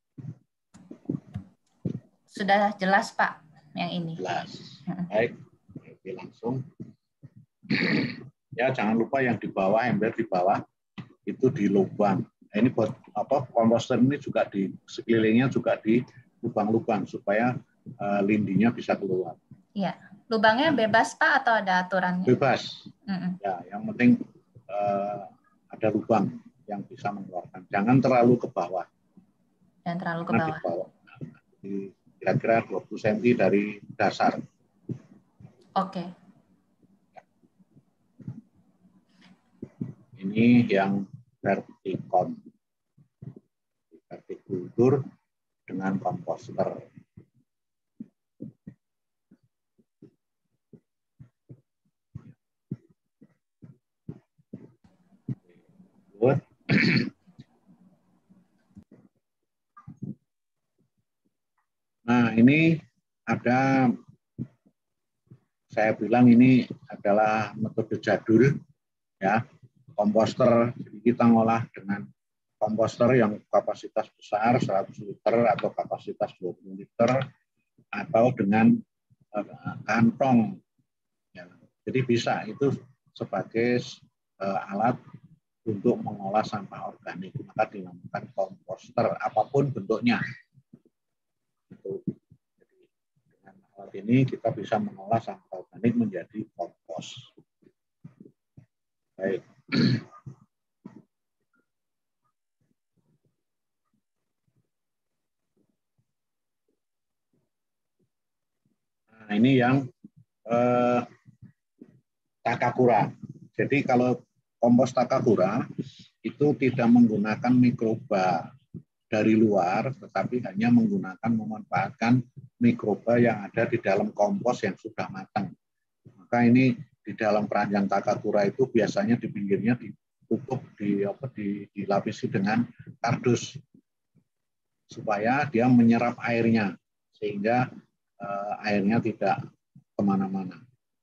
Sudah jelas Pak, yang ini.
Jelas. Baik, oke, langsung. Ya, jangan lupa yang di bawah, ember di bawah itu di lubang, ini buat komposter ini juga di sekelilingnya juga di lubang-lubang supaya lindinya bisa keluar.
Iya, lubangnya bebas Pak atau ada aturannya?
Bebas. Ya, yang penting ada lubang yang bisa mengeluarkan. Jangan terlalu ke bawah.
Jangan terlalu ke
Karena
bawah.
Kira-kira 20 cm dari dasar.
Oke.
Ini yang vertikon. Vertikultur dengan komposter. Good. Nah, ini ada, saya bilang ini adalah metode jadul, ya, komposter. Jadi kita ngolah dengan komposter yang kapasitas besar 100 liter atau kapasitas 20 liter atau dengan kantong. Ya. Jadi bisa itu sebagai alat untuk mengolah sampah organik, maka dinamakan komposter apapun bentuknya. Jadi dengan alat ini kita bisa mengolah sampah organik menjadi kompos. Baik. Nah, ini yang Takakura. Jadi kalau kompos Takakura itu tidak menggunakan mikroba dari luar, tetapi hanya memanfaatkan mikroba yang ada di dalam kompos yang sudah matang. Maka ini di dalam keranjang Takakura itu biasanya di pinggirnya ditutup, dilapisi dengan kardus supaya dia menyerap airnya sehingga airnya tidak kemana-mana.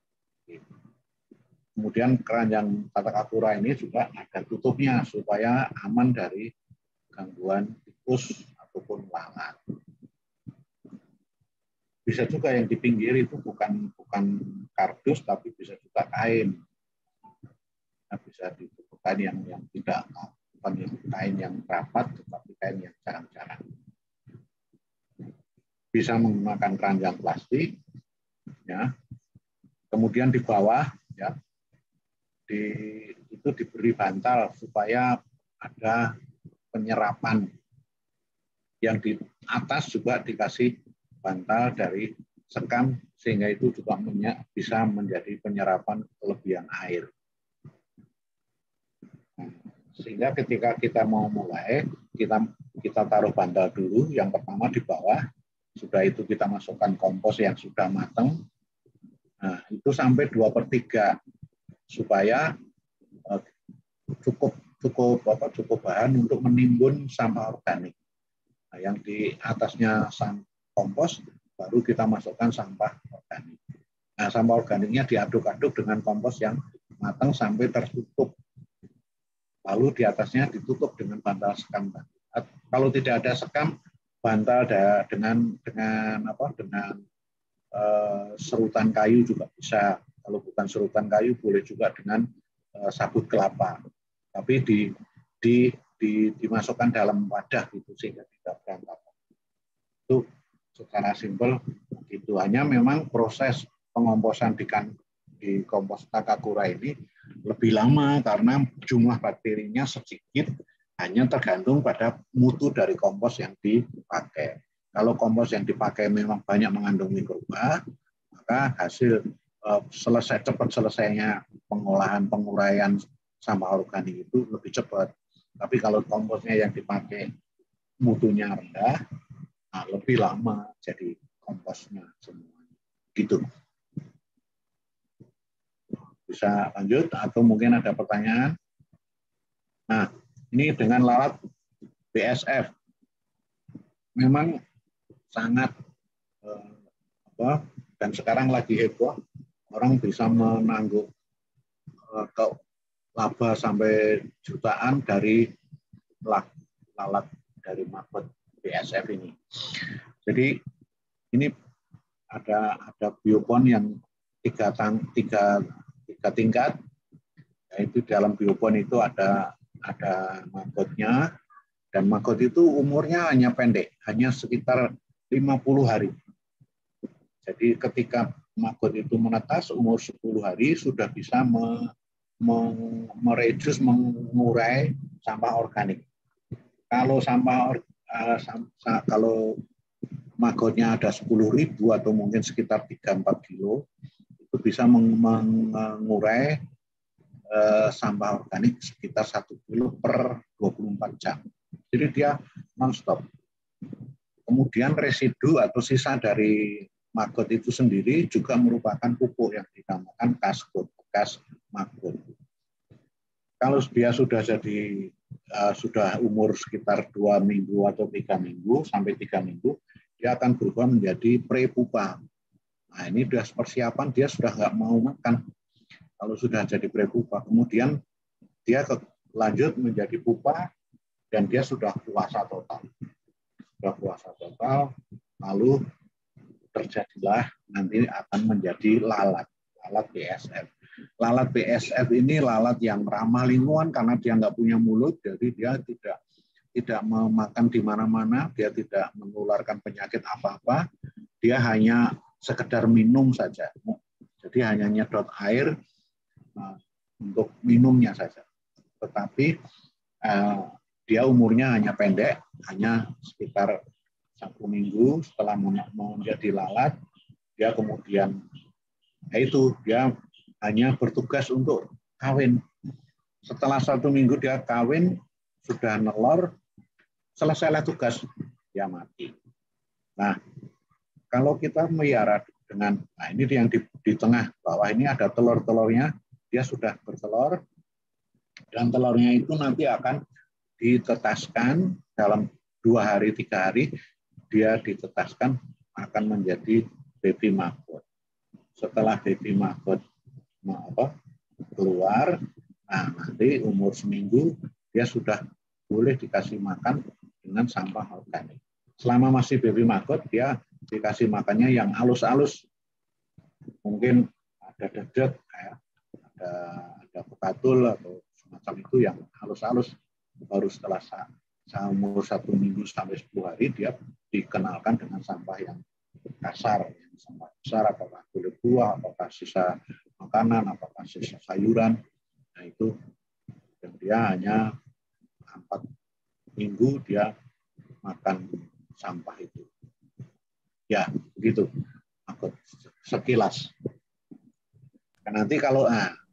Kemudian keranjang Takakura ini juga ada tutupnya supaya aman dari gangguan tikus ataupun lalat. Bisa juga yang di pinggir itu bukan kardus, tapi bisa juga kain. Nah, bisa ditutup kain yang tidak, bukan kain yang rapat, tetapi kain yang jarang-jarang. Bisa menggunakan keranjang plastik, ya. Kemudian di bawah, ya, itu diberi bantal supaya ada penyerapan. Yang di atas juga dikasih bantal dari sekam sehingga itu juga bisa menjadi penyerapan kelebihan air. Sehingga ketika kita mau mulai, kita taruh bantal dulu. Yang pertama di bawah, sudah itu kita masukkan kompos yang sudah matang. Nah, itu sampai 2/3 supaya cukup bahan untuk menimbun sampah organik. Nah, yang di atasnya kompos, baru kita masukkan sampah organik. Nah, sampah organiknya diaduk-aduk dengan kompos yang matang sampai tertutup. Lalu di atasnya ditutup dengan bantal sekam. Kalau tidak ada sekam, bantal dengan serutan kayu juga bisa. Kalau bukan serutan kayu, boleh juga dengan sabut kelapa. Tapi dimasukkan dalam wadah gitu sehingga tidak berantakan. Itu secara simpel begitu. Hanya memang proses pengomposan di kompos Takakura ini lebih lama karena jumlah bakterinya sedikit, hanya tergantung pada mutu dari kompos yang dipakai. Kalau kompos yang dipakai memang banyak mengandung mikroba, maka hasil cepat selesainya penguraian sampah organik itu lebih cepat. Tapi kalau komposnya yang dipakai mutunya rendah, lebih lama jadi komposnya semuanya. Gitu. Bisa lanjut atau mungkin ada pertanyaan? Nah, ini dengan lalat BSF memang sangat dan sekarang lagi heboh, orang bisa menangguh laba sampai jutaan dari lalat dari marbot BSF ini. Jadi ini ada biopon yang tiga tingkat, yaitu dalam biopon itu ada marbotnya, Dan maggot itu umurnya hanya pendek, hanya sekitar 50 hari. Jadi ketika maggot itu menetas umur 10 hari sudah bisa mengurai sampah organik. Kalau kalau maggotnya ada 10.000 atau mungkin sekitar 3-4 kilo, itu bisa mengurai sampah organik sekitar 1 kilo per 24 jam. Jadi dia non-stop. Kemudian residu atau sisa dari maggot itu sendiri juga merupakan pupuk yang dinamakan kaskus, bekas maggot. Kalau dia sudah umur sekitar 2 minggu atau 3 minggu sampai 3 minggu, dia akan berubah menjadi prepupa. Nah ini sudah persiapan, dia sudah nggak mau makan. Kalau sudah jadi prepupa, kemudian dia lanjut menjadi pupa dan dia sudah puasa total. Sudah puasa total, lalu terjadilah nanti akan menjadi lalat BSF. Lalat BSF ini lalat yang ramah lingkungan karena dia nggak punya mulut, jadi dia tidak memakan di mana-mana, dia tidak menularkan penyakit apa-apa, dia hanya sekedar minum saja. Jadi hanya nyedot air untuk minumnya saja. Tetapi dia umurnya hanya pendek, hanya sekitar 1 minggu setelah menjadi lalat, dia kemudian dia hanya bertugas untuk kawin. Setelah 1 minggu dia kawin, sudah nelor, selesailah tugas, dia mati. Nah, kalau kita melihara dengan, nah ini yang di tengah bawah ini ada telur-telurnya, dia sudah bertelur, dan telurnya itu nanti akan ditetaskan dalam 2 hari, 3 hari, dia ditetaskan akan menjadi baby maggot. Setelah baby maggot keluar, nah nanti umur seminggu dia sudah boleh dikasih makan dengan sampah organik. Selama masih baby maggot, dia dikasih makannya yang halus-halus. Mungkin ada dedet, ada pekatul atau semacam itu yang halus-halus. Baru setelah umur 1 minggu sampai 10 hari dia dikenalkan dengan sampah yang kasar, sampah besar, apakah kulit buah, apakah sisa makanan, apakah sisa sayuran. Nah itu dan dia hanya 4 minggu dia makan sampah itu. Ya begitu sekilas. Nanti kalau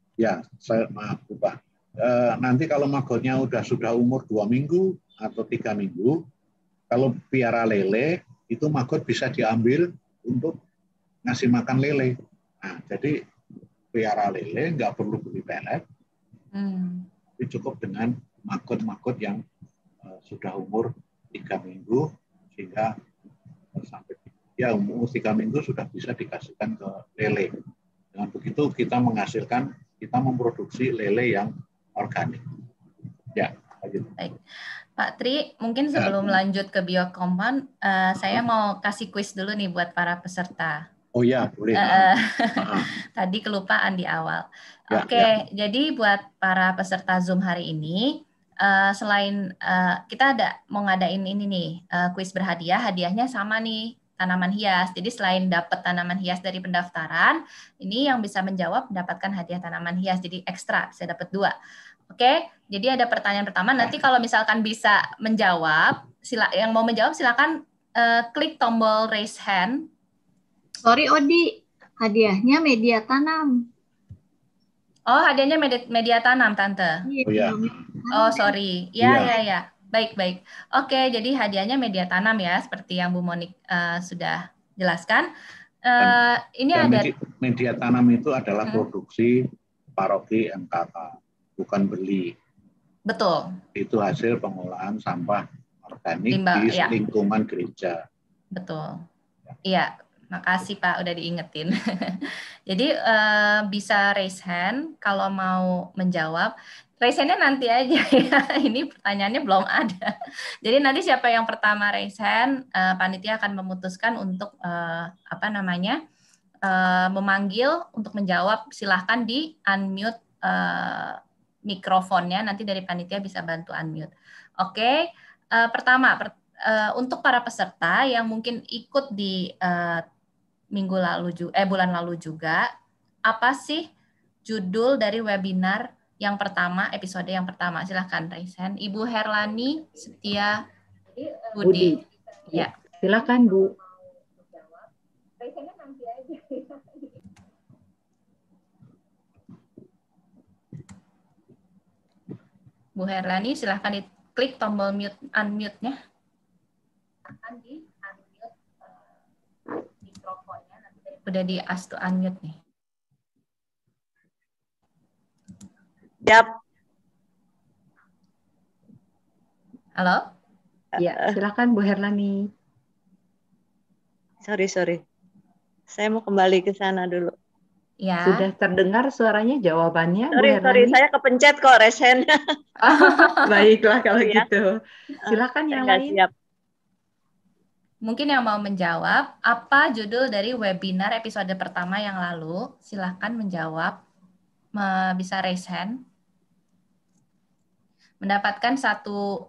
nanti kalau maggotnya sudah umur 2 minggu atau 3 minggu, kalau piara lele, itu maggot bisa diambil untuk ngasih makan lele. Nah, jadi piara lele nggak perlu beli pelet, tapi cukup dengan maggot-maggot yang sudah umur 3 minggu, sehingga sampai umur 3 minggu sudah bisa dikasihkan ke lele. Dengan begitu kita memproduksi lele yang organik. Ya, lanjut.
Baik. Pak Tri, mungkin sebelum lanjut ke biokompound, saya mau kasih kuis dulu nih buat para peserta.
Oh ya, boleh.
Tadi kelupaan di awal.
Ya,
Oke, jadi buat para peserta Zoom hari ini, selain kita mau ngadain ini nih, kuis berhadiah, hadiahnya sama nih, tanaman hias. Jadi selain dapat tanaman hias dari pendaftaran, ini yang bisa menjawab mendapatkan hadiah tanaman hias, jadi ekstra, bisa dapat 2. Oke, jadi ada pertanyaan pertama. Nanti kalau misalkan bisa menjawab, yang mau menjawab silakan klik tombol raise hand.
Sorry Odi, hadiahnya media tanam.
Oh, hadiahnya media tanam, Tante.
Oh ya.
Oh, sorry. Ya. Baik. Oke, jadi hadiahnya media tanam ya, seperti yang Bu Monik sudah jelaskan. Ini ada
media tanam itu adalah produksi paroki MKK, bukan beli.
Betul.
Itu hasil pengolahan sampah organik di lingkungan gereja.
Betul. Iya, makasih Pak udah diingetin. Jadi bisa raise hand kalau mau menjawab. Raise hand-nya nanti aja ya. Ini pertanyaannya belum ada. Jadi nanti siapa yang pertama raise hand, panitia akan memutuskan untuk memanggil untuk menjawab. Silahkan di unmute mikrofonnya, nanti dari panitia bisa bantu unmute. Oke, untuk para peserta yang mungkin ikut di bulan lalu juga, apa sih judul dari webinar yang pertama, episode yang pertama? Silahkan raise hand. Ibu Herlani Setia Budi. Ya.
Silakan Bu.
Bu Herlani, silahkan diklik tombol mute unmute-nya. Akan di unmute mikrofonnya. Udah di ask to unmute nih.
Yap.
Halo?
Ya, silakan Bu Herlani.
Sorry. Saya mau kembali ke sana dulu.
Ya.
Sudah terdengar suaranya, jawabannya, Bu
Sorry,
Herlani?
saya kepencet kok resen.
Baiklah kalau
Ya.
gitu. Silakan yang
Nggak
lain.
siap.
Mungkin yang mau menjawab, apa judul dari webinar episode pertama yang lalu? Silahkan menjawab, bisa raise hand. Mendapatkan satu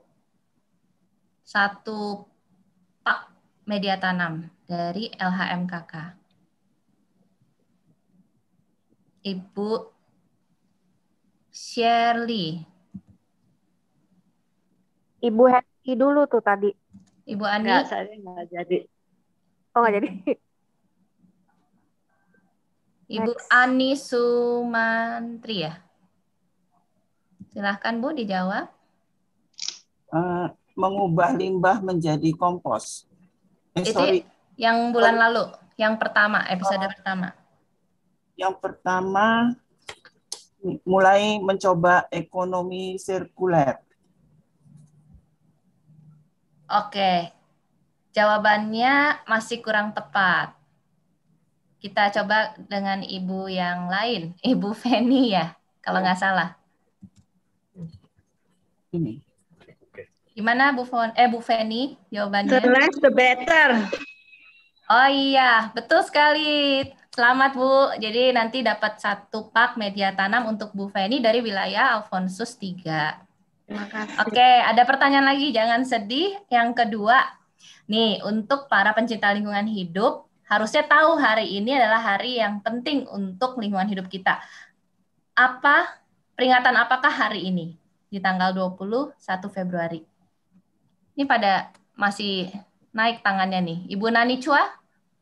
pak media tanam dari LHMKK. Ibu Shirley.
Ibu Hetty dulu tuh tadi.
Ibu Ani.
Nggak, saya nggak jadi.
Oh, nggak jadi.
Ibu
Next.
Ani Sumantri ya. Silahkan Bu dijawab.
Mengubah limbah menjadi kompos.
Itu
Sorry,
yang bulan lalu, yang pertama, episode pertama.
yang pertama mulai mencoba ekonomi sirkuler.
Oke, jawabannya masih kurang tepat. Kita coba dengan ibu yang lain, Ibu Feni ya, kalau nggak salah.
Ini.
Gimana Bu Feni jawabannya?
The less the better.
Oh iya, betul sekali. Selamat Bu. Jadi nanti dapat 1 pak media tanam untuk Bu Feni dari wilayah Alfonsus 3.
Terima kasih.
Oke, ada pertanyaan lagi, jangan sedih. Yang kedua, nih untuk para pencinta lingkungan hidup, harusnya tahu hari ini adalah hari yang penting untuk lingkungan hidup kita. Peringatan apakah hari ini? Di tanggal 21 Februari. Ini pada masih naik tangannya nih. Ibu Nani Chua?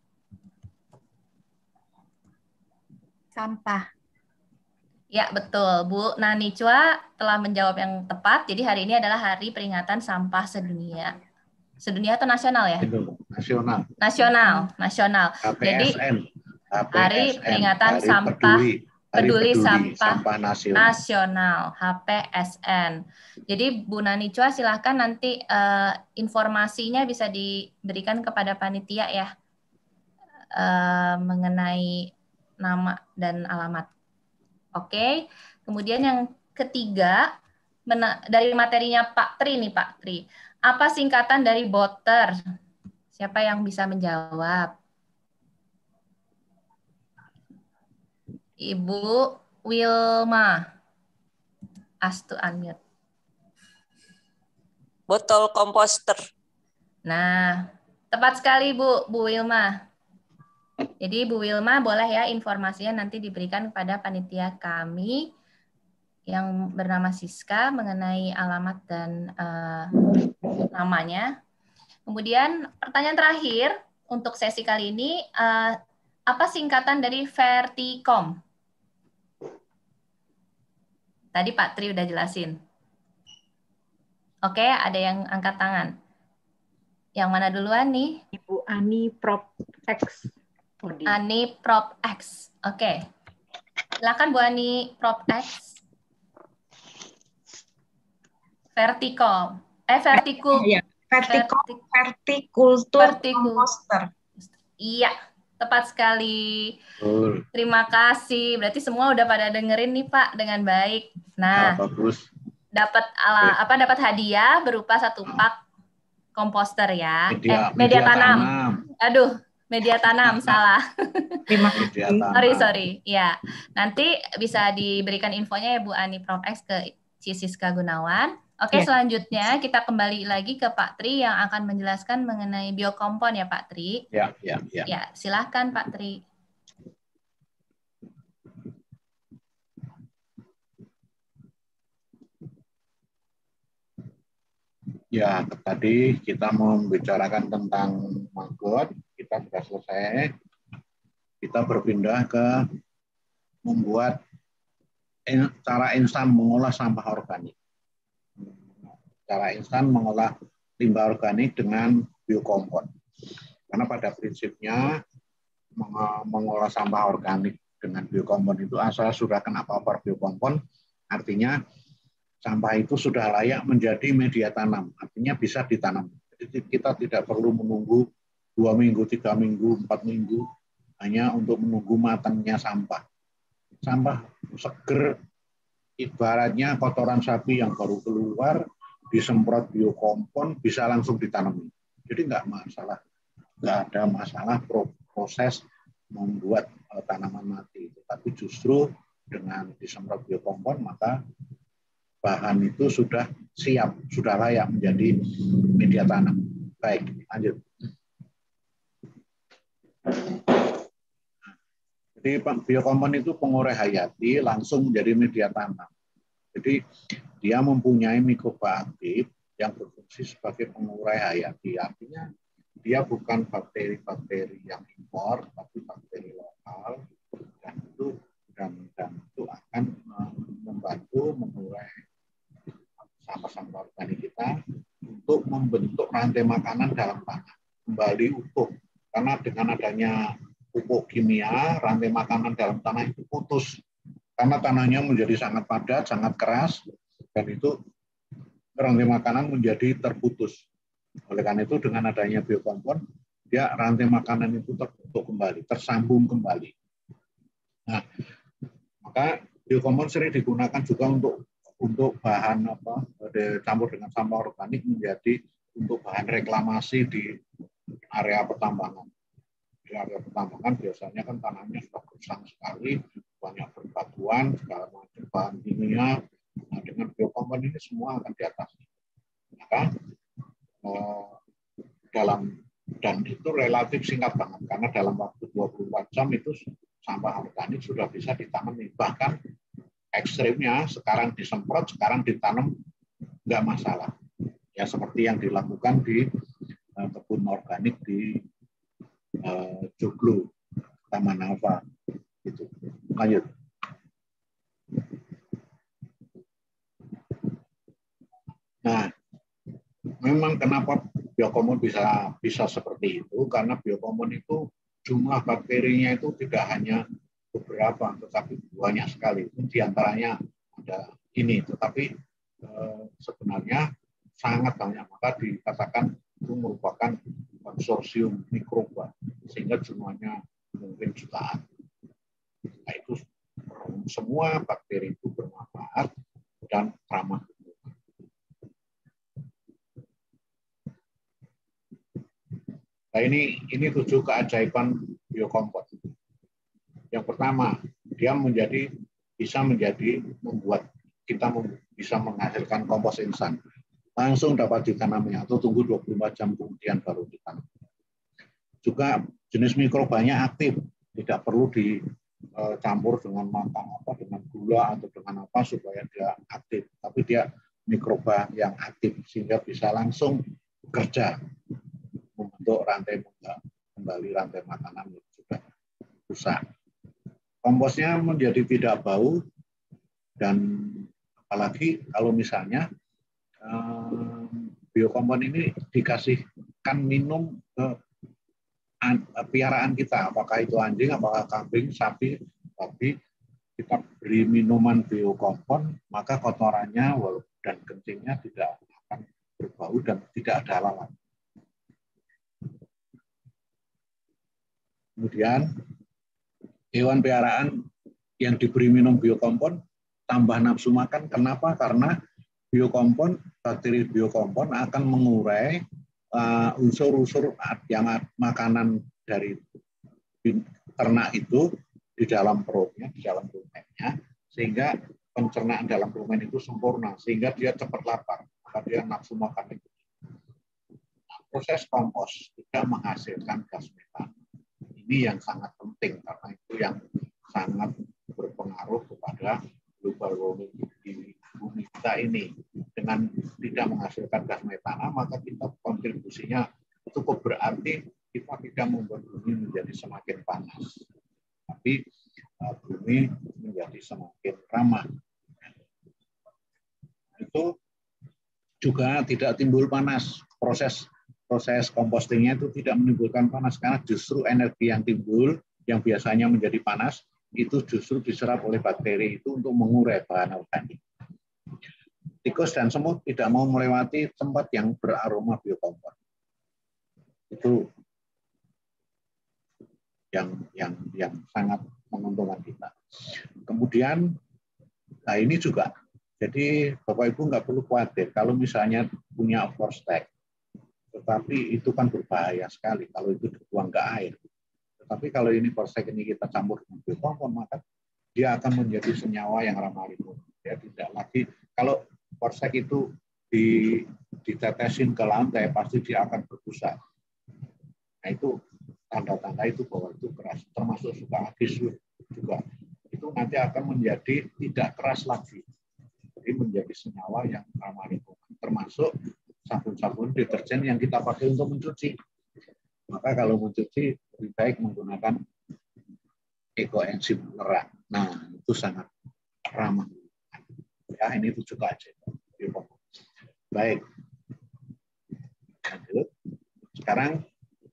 Sampah.
Ya, betul. Bu Nani Chua telah menjawab yang tepat. Jadi hari ini adalah hari peringatan sampah sedunia. Sedunia atau nasional ya?
Itu
Nasional. Jadi hari peringatan sampah peduli sampah nasional, HPSN. Jadi Bu Nani Chua silahkan nanti informasinya bisa diberikan kepada panitia ya mengenai nama dan alamat. Oke, kemudian yang ketiga dari materinya Pak Tri nih Pak Tri. Apa singkatan dari BOTER? Siapa yang bisa menjawab? Ibu Wilma. Ask to unmute.
Botol komposter.
Nah, tepat sekali Bu Wilma. Jadi Bu Wilma boleh ya informasinya nanti diberikan kepada panitia kami yang bernama Siska mengenai alamat dan namanya. Kemudian pertanyaan terakhir untuk sesi kali ini, apa singkatan dari Verticom? Tadi Pak Tri udah jelasin. Oke, ada yang angkat tangan. Yang mana duluan nih?
Ibu Ani Prop X.
Ani Prop X. Oke. Silakan Bu Ani Prop X. Verticom. Vertikultur komposter. Iya, tepat sekali. Terima kasih. Berarti semua udah pada dengerin nih Pak dengan baik. Nah,
bagus.
Dapat hadiah berupa 1 pak komposter ya. Media tanam. Aduh, media tanam salah.
Terima kasih.
Sorry. Ya, nanti bisa diberikan infonya ya Bu Ani Prof X ke Siska Gunawan. Oke,
Ya.
selanjutnya kita kembali lagi ke Pak Tri yang akan menjelaskan mengenai biokompon ya Pak Tri.
Ya.
Ya, silahkan Pak Tri.
Ya, tadi kita membicarakan tentang maggot, kita sudah selesai. Kita berpindah ke membuat cara instan mengolah sampah organik. Cara instan mengolah limbah organik dengan biokompon. Karena pada prinsipnya mengolah sampah organik dengan biokompon itu asal sudah kena paper biokompon, artinya sampah itu sudah layak menjadi media tanam, artinya bisa ditanam. Jadi kita tidak perlu menunggu 2 minggu, 3 minggu, 4 minggu hanya untuk menunggu matangnya sampah. Sampah seger, ibaratnya kotoran sapi yang baru keluar, disemprot biokompon, bisa langsung ditanam. Jadi nggak ada masalah proses membuat tanaman mati. Tapi justru dengan disemprot biokompon, maka bahan itu sudah siap, sudah layak menjadi media tanam. Baik, lanjut. Jadi biokompon itu pengurai hayati langsung menjadi media tanam. Jadi dia mempunyai mikroba aktif yang berfungsi sebagai pengurai hayati. Artinya dia bukan bakteri-bakteri yang impor, tapi bakteri lokal, dan itu akan membantu mengurai sampah-sampah organik kita untuk membentuk rantai makanan dalam tanah kembali utuh. Karena dengan adanya pupuk kimia, rantai makanan dalam tanah itu putus. Karena tanahnya menjadi sangat padat, sangat keras, dan itu rantai makanan menjadi terputus. Oleh karena itu dengan adanya biokompon, dia rantai makanan itu terbentuk kembali, tersambung kembali. Nah, maka biokompon sering digunakan juga untuk bahan campur dengan sampah organik menjadi untuk bahan reklamasi di area pertambangan. Di area pertambangan biasanya kan tanahnya sudah gersang sekali, banyak berbatuan, segala macam bahan kimia. Nah, dengan biokompon ini semua akan diatasi. Maka dan itu relatif singkat banget karena dalam waktu 24 jam itu sampah organik sudah bisa ditanam. Bahkan ekstrimnya sekarang disemprot, sekarang ditanam nggak masalah. Ya seperti yang dilakukan di kebun organik di Joglo, Taman Alfa. Gitu. Lanjut. Nah, memang kenapa biokompon bisa seperti itu? Karena biokompon itu jumlah bakterinya itu tidak hanya beberapa, tetapi banyak sekali. Di antaranya ada ini, tetapi sebenarnya sangat banyak. Maka dikatakan itu merupakan konsorsium mikroba, sehingga jumlahnya mungkin jutaan. Nah, itu semua bakteri itu bermanfaat dan ramah. Nah, ini 7 keajaiban biokompon. Yang pertama, dia membuat kita bisa menghasilkan kompos instan. Langsung dapat ditanamnya atau tunggu 24 jam kemudian baru ditanam. Juga jenis mikrobanya aktif, tidak perlu dicampur dengan dengan gula atau dengan apa supaya dia aktif, tapi dia mikroba yang aktif sehingga bisa langsung bekerja membentuk rantai makanan yang sudah rusak. Komposnya menjadi tidak bau, dan apalagi kalau misalnya biokompon ini dikasihkan minum ke piaraan kita, apakah itu anjing, apakah kambing, sapi, tapi kita beri minuman biokompon, maka kotorannya dan kencingnya tidak akan berbau dan tidak ada lalat. Kemudian hewan peliharaan yang diberi minum biokompon tambah nafsu makan. Kenapa? Karena bakteri biokompon akan mengurai unsur-unsur yang makanan dari ternak itu di dalam perutnya, di dalam rumennya, sehingga pencernaan dalam rumen itu sempurna sehingga dia cepat lapar, maka dia nafsu makan itu. Nah, proses kompos tidak menghasilkan gas metan. Ini yang sangat penting karena itu yang sangat berpengaruh kepada global warming di bumi kita ini. Dengan tidak menghasilkan gas metana, maka kita kontribusinya cukup berarti kita tidak membuat bumi menjadi semakin panas, tapi bumi menjadi semakin ramah. Itu juga tidak timbul panas. Proses compostingnya itu tidak menimbulkan panas karena justru energi yang timbul yang biasanya menjadi panas itu justru diserap oleh bakteri itu untuk mengurai bahan organik. Tikus dan semut tidak mau melewati tempat yang beraroma biokompos. Itu yang sangat menguntungkan kita. Kemudian, nah ini juga, jadi Bapak Ibu nggak perlu khawatir kalau misalnya punya forstek, tetapi itu kan berbahaya sekali kalau itu dibuang ke air. Tetapi kalau ini forstek ini kita campur dengan biokompos, maka dia akan menjadi senyawa yang ramah lingkungan. Ya tidak lagi kalau forstek itu ditetesin ke lantai, pasti dia akan berbusa. Nah itu tanda-tanda itu bahwa itu keras, termasuk juga agis juga. Itu nanti akan menjadi tidak keras lagi. Jadi menjadi senyawa yang ramah lingkungan, termasuk sabun-sabun deterjen yang kita pakai untuk mencuci. Maka kalau mencuci lebih baik menggunakan ekoenzim lerak. Nah itu sangat ramah. Ya ini 7 aja. Baik. Lanjut. Sekarang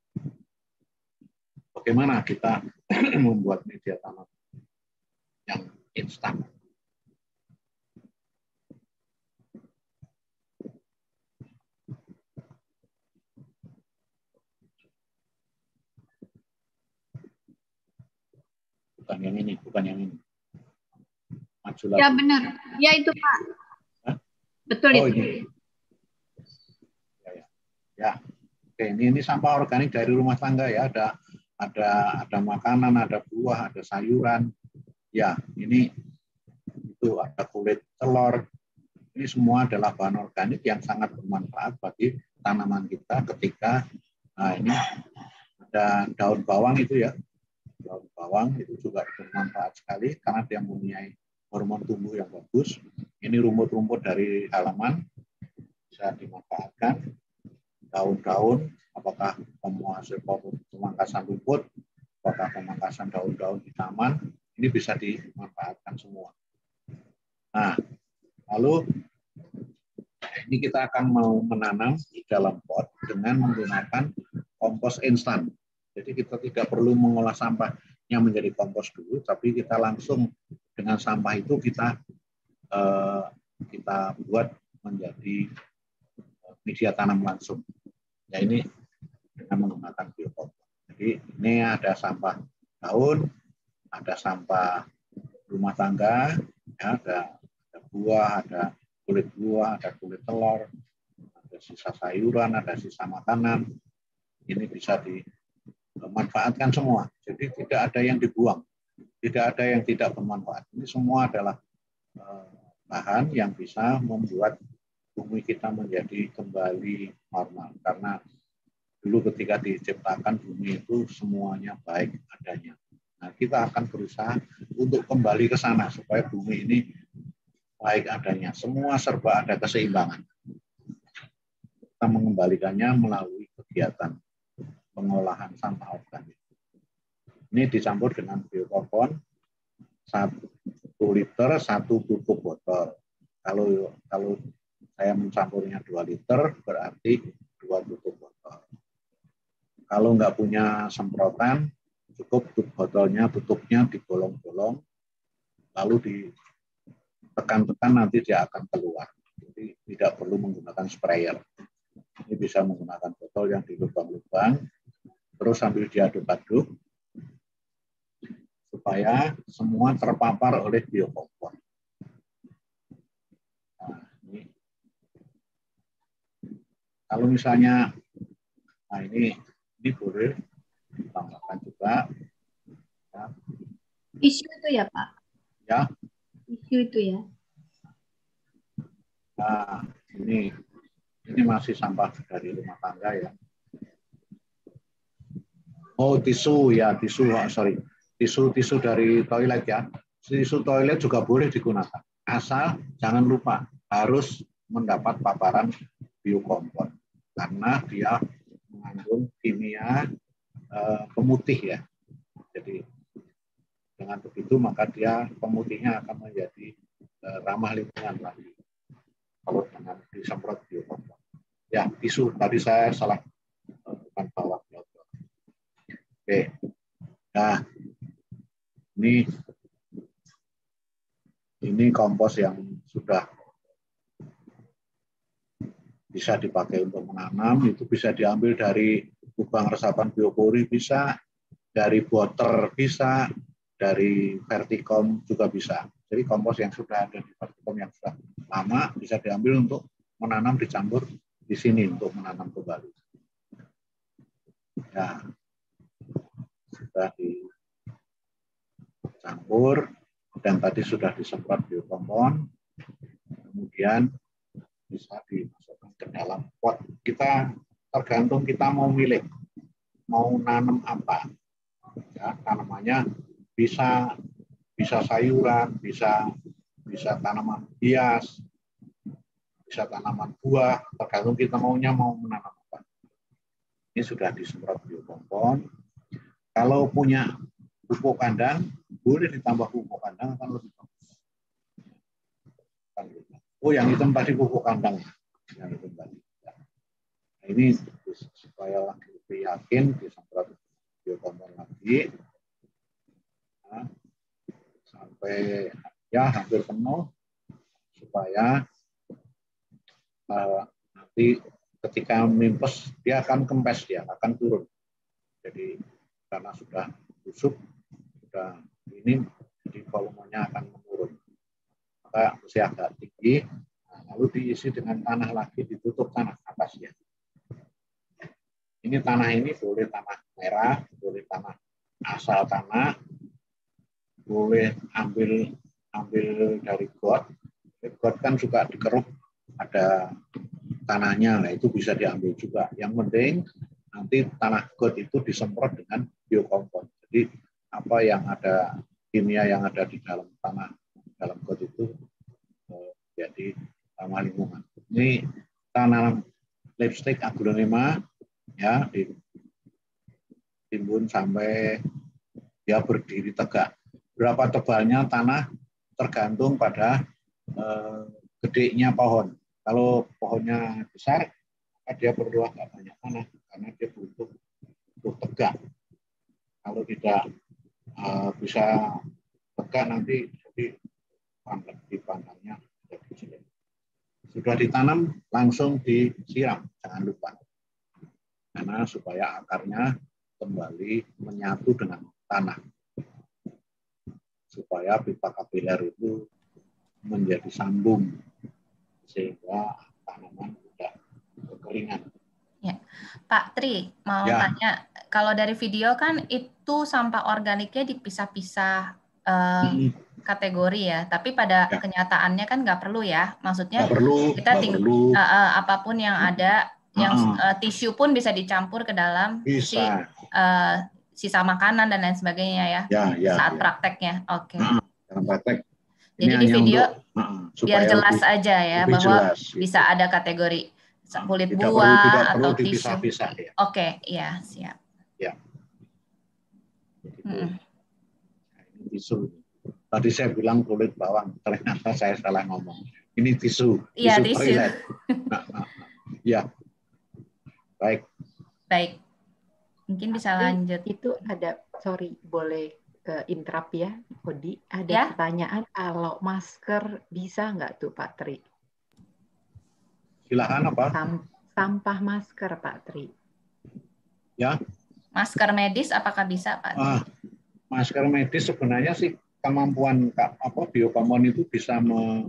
bagaimana kita membuat media tanam yang instan? Bukan yang ini, bukan yang ini. Maju lagi.
Ya benar, ya itu Pak.
Hah?
Betul
Oh,
itu.
ini. Ya. Oke, ini sampah organik dari rumah tangga ya. Ada makanan, ada buah, ada sayuran. Ya, ini itu ada kulit telur. Ini semua adalah bahan organik yang sangat bermanfaat bagi tanaman kita ketika ini ada daun bawang itu ya. Daun bawang itu juga bermanfaat sekali karena dia mempunyai hormon tumbuh yang bagus. Ini rumput-rumput dari halaman bisa dimanfaatkan. Daun-daun, apakah pemangkasan rumput, apakah pemangkasan daun-daun di taman, ini bisa dimanfaatkan semua. Nah, lalu ini kita akan mau menanam di dalam pot dengan menggunakan kompos instan. Jadi kita tidak perlu mengolah sampahnya menjadi kompos dulu, tapi kita langsung dengan sampah itu kita buat menjadi media tanam langsung. Ya ini dengan menggunakan biokompos. Jadi ini ada sampah daun, ada sampah rumah tangga, ya, ada buah, ada kulit buah, ada kulit telur, ada sisa sayuran, ada sisa makanan. Ini bisa dimanfaatkan semua. Jadi tidak ada yang dibuang, tidak ada yang tidak bermanfaat. Ini semua adalah bahan yang bisa membuat bumi kita menjadi kembali normal. Karena dulu ketika diciptakan bumi itu semuanya baik adanya. Nah, kita akan berusaha untuk kembali ke sana supaya bumi ini baik adanya. Semua serba ada keseimbangan. Kita mengembalikannya melalui kegiatan pengolahan sampah organik. Ini dicampur dengan biokompon 1 liter 1 tutup botol. Kalau saya mencampurnya 2 liter berarti 2 tutup botol. Kalau nggak punya semprotan, cukup tutupnya digolong-golong, lalu ditekan-tekan nanti dia akan keluar. Jadi tidak perlu menggunakan sprayer. Ini bisa menggunakan botol yang dilubang-lubang, terus sambil diaduk-aduk supaya semua terpapar oleh biokompon. Nah, ini. Kalau misalnya, nah ini boleh ditambahkan juga. Ya.
Tisu itu ya Pak?
Ya.
Itu ya.
Nah, ini masih sampah dari rumah tangga ya. Oh, tisu ya, tisu dari toilet ya. Tisu toilet juga boleh digunakan. Asal jangan lupa harus mendapat paparan biokompon karena dia mengandung kimia pemutih ya. Jadi dengan begitu maka dia pemutihnya akan menjadi ramah lingkungan lagi. Kalau dengan disemprot biokompon. Ya, tisu tadi saya salah bukan bawah. Oke, nah ini kompos yang sudah bisa dipakai untuk menanam, itu bisa diambil dari lubang resapan biopori bisa, dari boter bisa, dari verticom juga bisa. Jadi kompos yang sudah ada di verticom yang sudah lama bisa diambil untuk menanam dicampur di sini untuk menanam kembali. Ya. Sudah dicampur dan tadi sudah disemprot biokompon, kemudian bisa dimasukkan ke dalam pot. Kita tergantung kita mau milih mau nanam apa. Ya, tanamannya bisa sayuran, bisa tanaman hias, bisa tanaman buah, tergantung kita maunya mau menanam apa. Ini sudah disemprot biokompon. Kalau punya pupuk kandang, boleh ditambah pupuk kandang akan lebih bagus. Oh, yang hitam tadi pupuk kandang. Yang hitam tadi. Nah, ini supaya lebih yakin disemprot biokompon lagi. Nah, sampai ya hampir penuh supaya nanti ketika mimpes dia akan kempes, dia akan turun. Jadi karena sudah busuk, sudah ini, jadi volumenya akan menurun. Maka mesti agak tinggi, lalu diisi dengan tanah lagi, ditutup tanah atasnya. Ini tanah ini boleh tanah merah, boleh tanah asal tanah, boleh ambil dari got. Got kan juga dikeruk, ada tanahnya, nah itu bisa diambil juga. Yang penting nanti tanah got itu disemprot dengan biokompon. Jadi apa yang ada kimia yang ada di dalam tanah dalam got itu jadi ramah lingkungan. Ini tanam lipstick aglonema ya, ditimbun sampai dia berdiri tegak. Berapa tebalnya tanah tergantung pada gedenya pohon. Kalau pohonnya besar, dia perlu agak banyak tanah karena dia butuh tegak. Kalau tidak bisa tegak nanti jadi dipandangnya jadi jelek. Sudah ditanam langsung disiram, jangan lupa. Karena supaya akarnya kembali menyatu dengan tanah. Supaya pipa kapiler itu menjadi sambung sehingga tanaman tidak kekeringan.
Ya. Pak Tri, mau
Ya.
tanya, kalau dari video kan itu sampah organiknya dipisah-pisah kategori ya, tapi pada kenyataannya kan nggak perlu ya, maksudnya
nggak perlu,
kita
perlu.
Apapun yang ada, yang tisu pun bisa dicampur ke dalam sisa makanan dan lain sebagainya ya, saat prakteknya. Oke.
Dalam praktek.
Jadi di video biar jelas
lebih,
aja ya bahwa jelas, bisa ada kategori kulit buah atau tisu.
Ya.
Oke, iya siap.
Ya. Tisu. Tadi saya bilang kulit bawang, ternyata saya salah ngomong. Ini tisu.
Iya, tisu.
Ya. Baik.
Baik. Mungkin bisa lanjut.
Itu ada, boleh interrupt ya, Odi. Ada pertanyaan, kalau masker bisa nggak tuh Pak Tri?
Silakan apa?
Sampah masker Pak Tri.
Ya.
Masker
medis apakah bisa Pak Tri?
Masker medis sebenarnya sih kemampuan biokompon itu bisa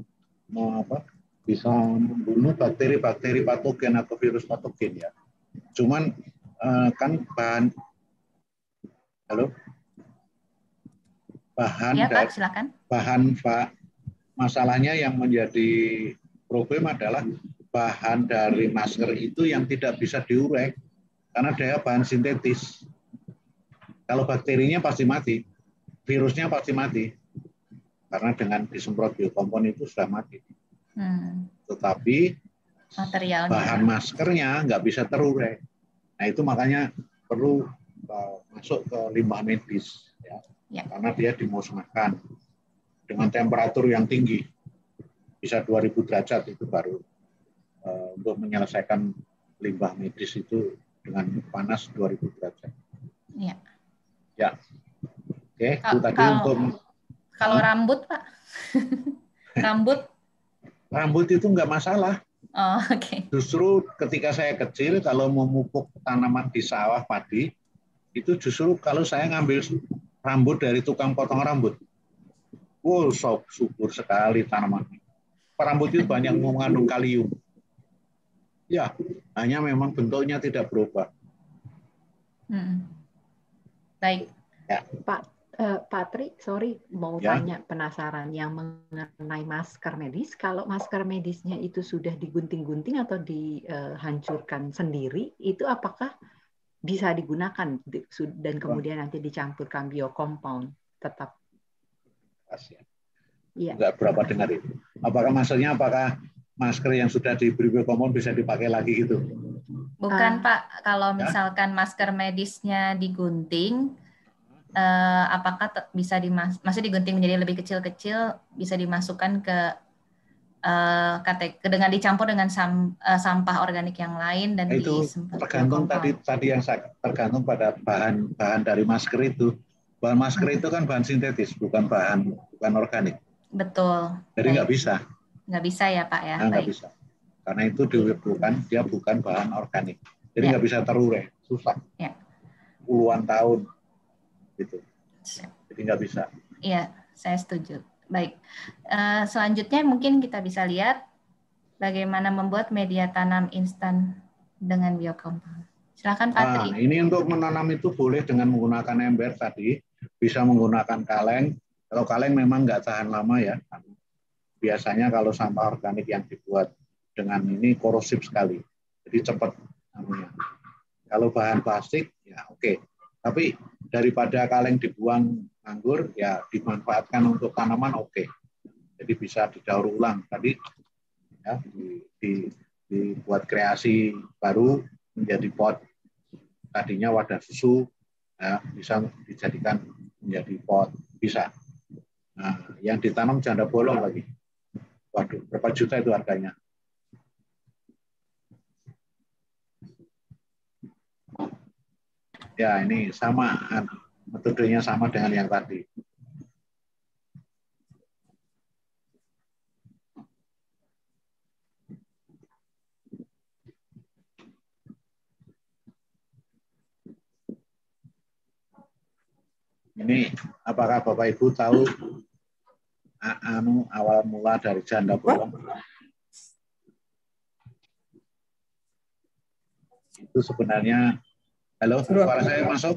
bisa membunuh bakteri-bakteri patogen atau virus patogen ya. Cuman kan bahan
ya, Pak, silakan.
bahan masalahnya yang menjadi problem adalah bahan dari masker itu yang tidak bisa diurai karena dia bahan sintetis. Kalau bakterinya pasti mati, virusnya pasti mati karena dengan disemprot biokompon itu sudah mati. Tetapi
materialnya,
bahan maskernya nggak bisa terurai. Nah itu makanya perlu masuk ke limbah medis, ya. Karena dia dimusnahkan dengan temperatur yang tinggi, bisa 2000 derajat itu baru untuk menyelesaikan limbah medis itu dengan panas 2000 derajat.
Ya.
Ya. Oke, itu tadi untuk
kalau rambut, Pak. Rambut
itu nggak masalah.
Oh, oke.
Justru ketika saya kecil kalau memupuk tanaman di sawah padi, itu justru kalau saya ngambil rambut dari tukang potong rambut. Wow, subur sekali tanaman. Rambut itu banyak mengandung kalium. Ya, hanya memang bentuknya tidak berubah.
Baik.
Ya.
Pak Tri, sorry mau tanya, penasaran yang mengenai masker medis. Kalau masker medisnya itu sudah digunting-gunting atau dihancurkan sendiri, itu apakah bisa digunakan dan kemudian nanti dicampurkan biokompon tetap?
Iya. Enggak berapa dengar itu. Apakah maksudnya masker yang sudah diberi biokompon bisa dipakai lagi gitu?
Bukan Pak, kalau misalkan masker medisnya digunting, apakah bisa masih digunting menjadi lebih kecil-kecil, bisa dimasukkan ke dengan dicampur dengan sampah organik yang lain dan
itu tergantung tadi yang tergantung pada bahan dari masker itu. Bahan masker itu kan bahan sintetis, bukan organik.
Betul.
Jadi nggak bisa.
Nggak bisa ya Pak ya.
Nggak bisa. Karena itu dia bukan bahan organik. Jadi nggak bisa terurai, susah.
Ya.
Puluhan tahun. Gitu. Jadi nggak bisa.
Iya, saya setuju. Baik, selanjutnya mungkin kita bisa lihat bagaimana membuat media tanam instan dengan biokompon. Silakan Pak Tri.
Ini untuk menanam itu boleh dengan menggunakan ember tadi, bisa menggunakan kaleng. Kalau kaleng memang nggak tahan lama ya. Biasanya kalau sampah organik yang dibuat dengan ini korosif sekali, jadi cepat. Kalau bahan plastik ya oke. Tapi daripada kaleng dibuang nganggur, ya dimanfaatkan untuk tanaman oke. Jadi bisa didaur ulang tadi, ya, dibuat kreasi baru menjadi pot. Tadinya wadah susu, ya, bisa dijadikan menjadi pot, bisa. Nah, yang ditanam janda bolong lagi. Waduh, berapa juta itu harganya? Ya, ini sama, metodenya sama dengan yang tadi. Ini, apakah Bapak Ibu tahu awal mula dari janda bolong? Itu sebenarnya. Halo, suara saya masuk?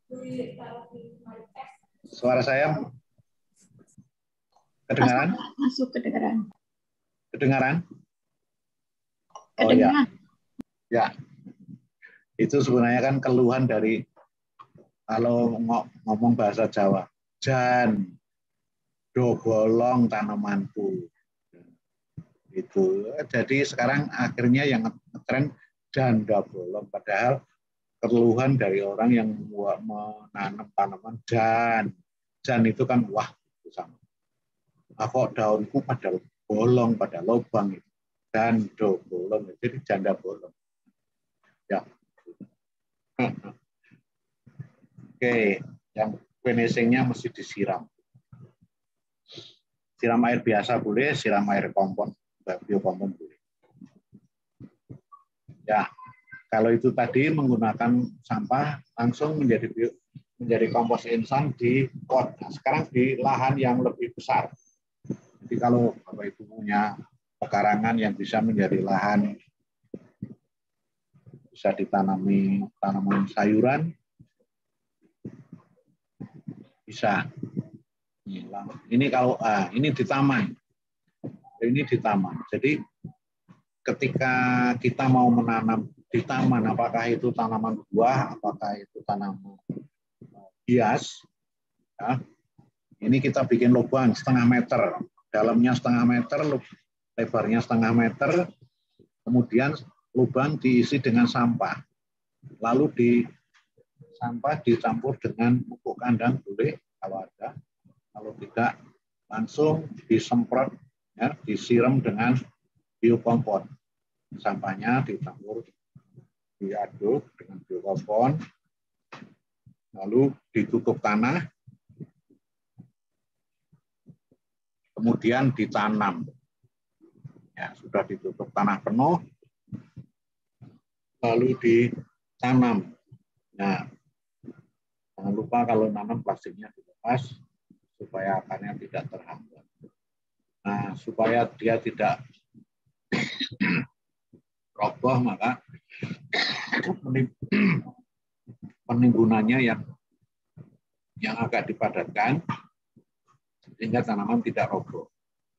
Suara saya kedengaran?
Masuk kedengaran.
Kedengaran?
Kedengaran.
Oh ya. Itu sebenarnya kan keluhan dari kalau ngomong bahasa Jawa. Jan, do bolong tanamanku. Itu. Jadi sekarang akhirnya yang ngetren janda bolong, padahal keluhan dari orang yang menanam tanaman jan itu kan wah itu sama. Kok daunku pada bolong, pada lubang itu. Jando bolong, jadi janda bolong. Ya. Oke, yang finishingnya mesti disiram. Siram air biasa boleh, siram air kompon, biokompon boleh. Ya. Kalau itu tadi menggunakan sampah langsung menjadi kompos instan di pot. Nah, sekarang di lahan yang lebih besar. Jadi kalau Bapak Ibu punya pekarangan yang bisa menjadi lahan, bisa ditanami tanaman sayuran, bisa. Ini kalau ini di taman. Ini di taman. Jadi ketika kita mau menanam di taman, apakah itu tanaman buah, apakah itu tanaman hias, ya, ini kita bikin lubang 1,5 meter, dalamnya 1,5 meter, lebarnya 1,5 meter, kemudian lubang diisi dengan sampah, lalu sampah dicampur dengan pupuk kandang boleh kalau ada, kalau tidak langsung disemprot, ya, disiram dengan biokompon. Sampahnya dicampur, diaduk dengan biokompon, lalu ditutup tanah, kemudian ditanam. Ya, sudah ditutup tanah penuh, lalu ditanam. Nah, jangan lupa kalau nanam plastiknya dilepas supaya akarnya tidak terhambat. Nah, supaya dia tidak roboh, maka penimbunannya yang agak dipadatkan sehingga tanaman tidak roboh.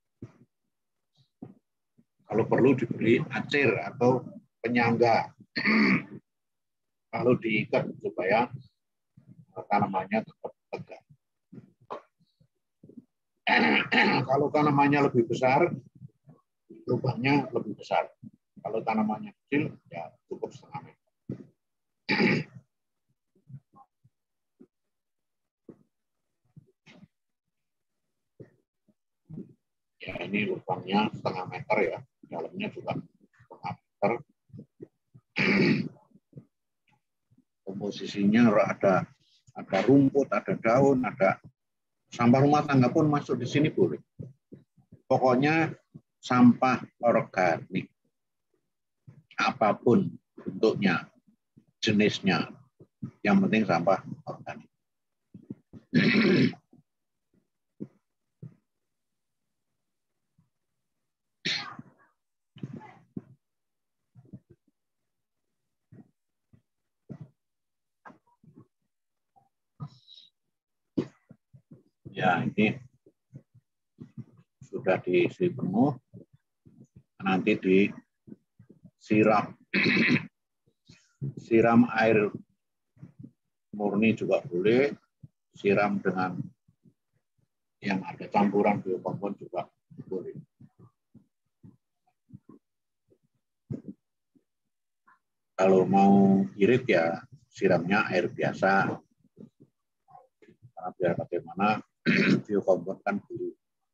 Kalau perlu diberi acir atau penyangga, lalu diikat supaya tanamannya tetap tegak. Kalau tanamannya lebih besar, lubangnya lebih besar. Kalau tanamannya kecil, ya cukup 1,5 meter. Ya, ini lubangnya 1,5 meter ya, dalamnya juga 1,5 meter. Komposisinya ada rumput, ada daun, ada sampah rumah tangga pun masuk di sini boleh. Pokoknya sampah organik, apapun bentuknya, jenisnya, yang penting sampah organik. Ya, ini sudah diisi penuh, nanti disiram. Siram air murni juga boleh, siram dengan yang ada campuran biokompon juga boleh. Kalau mau irit ya siramnya air biasa, karena biar bagaimana biokompon kan dulu.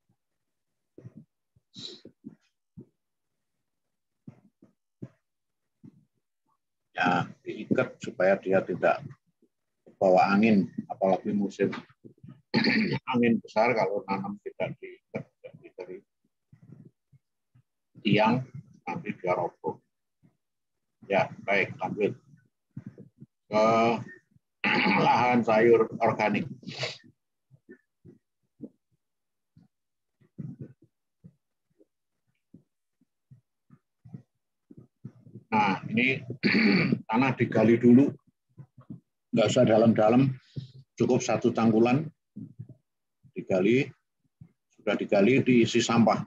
Ya, diikat supaya dia tidak bawa angin, apalagi musim angin besar. Kalau nanam tidak diikat dari tiang, nanti dia roboh. Ya, baik, lanjut ke lahan sayur organik. Nah, ini tanah digali dulu, nggak usah dalam-dalam, cukup 1 tangkulan digali, sudah digali diisi sampah,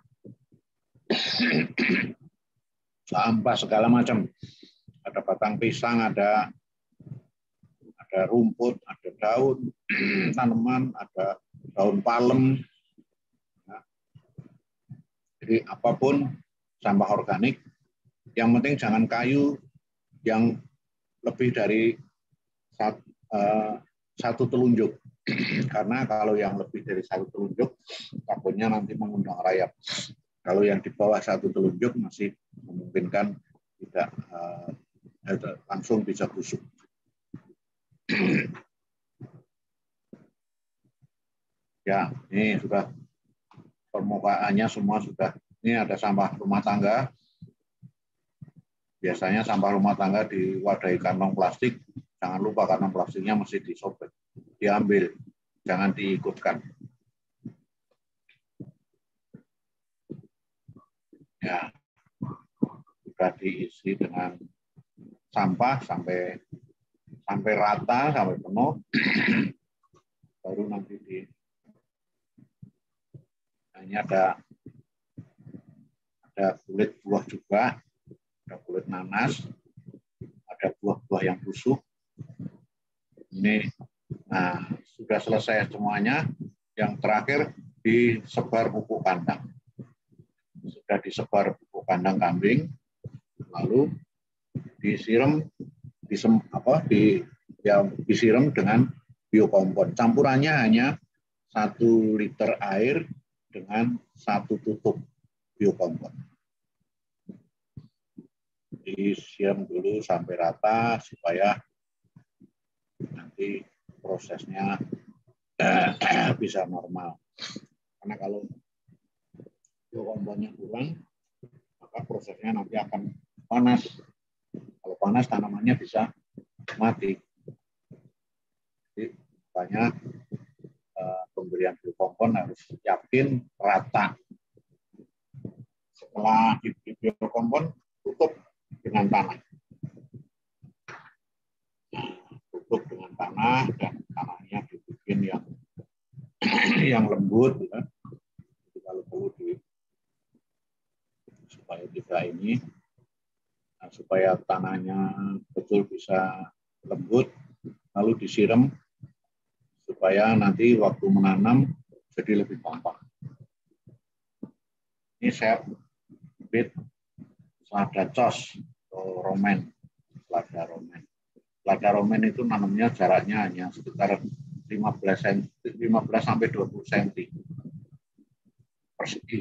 sampah segala macam, ada batang pisang, ada rumput, ada daun tanaman, ada daun palem. Nah, jadi apapun sampah organik. Yang penting jangan kayu yang lebih dari 1 telunjuk. Karena kalau yang lebih dari 1 telunjuk, takutnya nanti mengundang rayap. Kalau yang di bawah 1 telunjuk masih memungkinkan tidak langsung bisa busuk. Ya, ini sudah permukaannya semua sudah. Ini ada sampah rumah tangga. Biasanya sampah rumah tangga diwadahi kantong plastik. Jangan lupa kantong plastiknya mesti disobek, diambil, jangan diikutkan. Ya, sudah diisi dengan sampah sampai rata, sampai penuh. Baru nanti ini ada ada kulit buah juga, ada kulit nanas, ada buah-buah yang busuk. Ini, nah sudah selesai semuanya. Yang terakhir disebar pupuk kandang. Sudah disebar pupuk kandang kambing, lalu disiram, disiram dengan biokompon. Campurannya hanya 1 liter air dengan 1 tutup biokompon. Disiram dulu sampai rata supaya nanti prosesnya bisa normal. Karena kalau biokomponnya kurang, maka prosesnya nanti akan panas. Kalau panas tanamannya bisa mati. Jadi makanya pemberian biokompon harus yakin rata. Setelah diberi biokompon, tutup dengan tanah. Nah, tutup dengan tanah dan tanahnya dibikin yang lembut, ya. Jadi kalau perlu supaya tidak ini, nah, supaya tanahnya betul bisa lembut, lalu disiram supaya nanti waktu menanam jadi lebih gampang. Ini saya bit selada cos atau romen, selada romen. Selada romen itu nanamnya jaraknya hanya sekitar 15 sampai 20 cm persegi.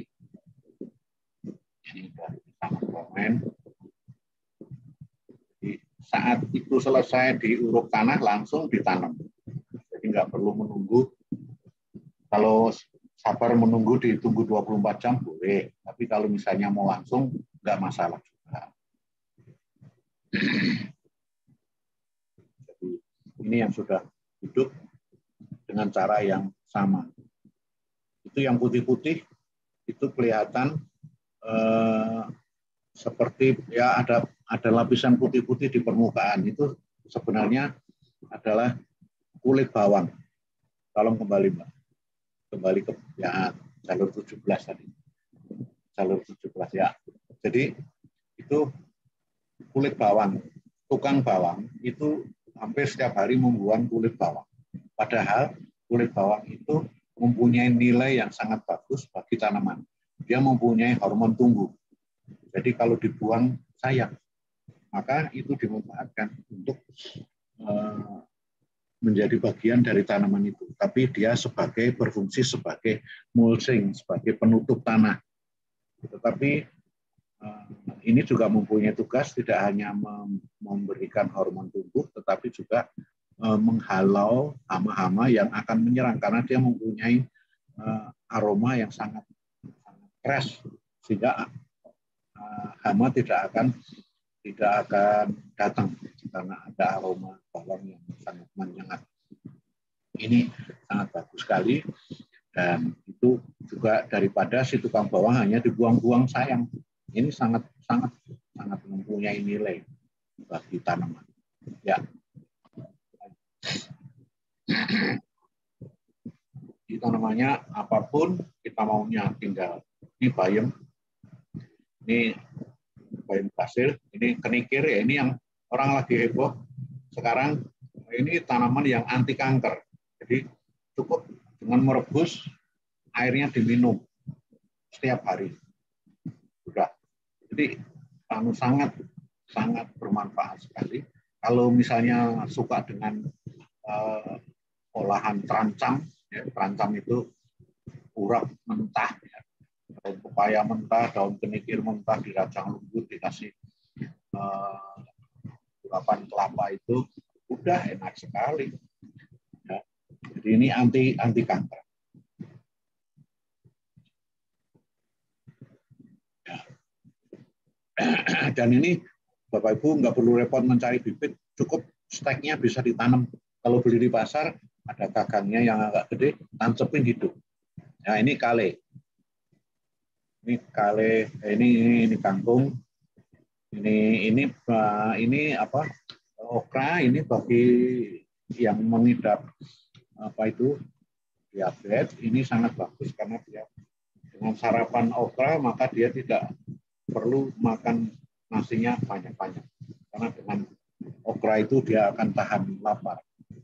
Ini dari tanam romen. Jadi saat itu selesai diuruk tanah langsung ditanam. Jadi nggak perlu menunggu. Kalau sabar menunggu ditunggu 24 jam boleh, tapi kalau misalnya mau langsung nggak masalah juga. Jadi ini yang sudah hidup dengan cara yang sama. Itu yang putih-putih itu kelihatan seperti ya ada lapisan putih-putih di permukaan. Itu sebenarnya adalah kulit bawang. Tolong kembali Mbak. Kembali ke ya jalur 17 tadi. Jalur 17 ya. Jadi itu kulit bawang. Tukang bawang itu hampir setiap hari membuang kulit bawang. Padahal kulit bawang itu mempunyai nilai yang sangat bagus bagi tanaman. Dia mempunyai hormon tumbuh. Jadi kalau dibuang sayang, maka itu dimanfaatkan untuk menjadi bagian dari tanaman itu. Tapi dia berfungsi sebagai mulching, sebagai penutup tanah. Tetapi ini juga mempunyai tugas tidak hanya memberikan hormon tumbuh, tetapi juga menghalau hama-hama yang akan menyerang karena dia mempunyai aroma yang sangat keras sehingga hama tidak akan datang karena ada aroma bawang yang sangat menyengat. Ini sangat bagus sekali dan itu juga daripada si tukang bawang hanya dibuang-buang sayang. Ini sangat mempunyai nilai bagi tanaman. Ya. Di tanamannya apapun kita maunya tinggal. Ini bayam, ini bayam basil, ini kenikir ya, ini yang orang lagi heboh sekarang. Ini tanaman yang anti kanker. Jadi cukup dengan merebus airnya diminum setiap hari. Sudah. Jadi sangat bermanfaat sekali. Kalau misalnya suka dengan olahan terancam, ya, terancam itu urap mentah, ya. Daun pepaya mentah, daun kenikir mentah, dirajang lembut, dikasih urapan kelapa itu, udah enak sekali. Ya. Jadi ini anti kanker. Ya. Dan ini Bapak Ibu nggak perlu repot mencari bibit, cukup steknya bisa ditanam. Kalau beli di pasar, ada gagangnya yang agak gede, tancepin hidup. Nah, ini kale. Ini kale, ini kangkung. Ini apa? Okra, ini bagi yang mengidap diabetes, ini sangat bagus karena dia dengan sarapan okra maka dia tidak perlu makan nasinya banyak-banyak. Karena dengan okra itu dia akan tahan lapar.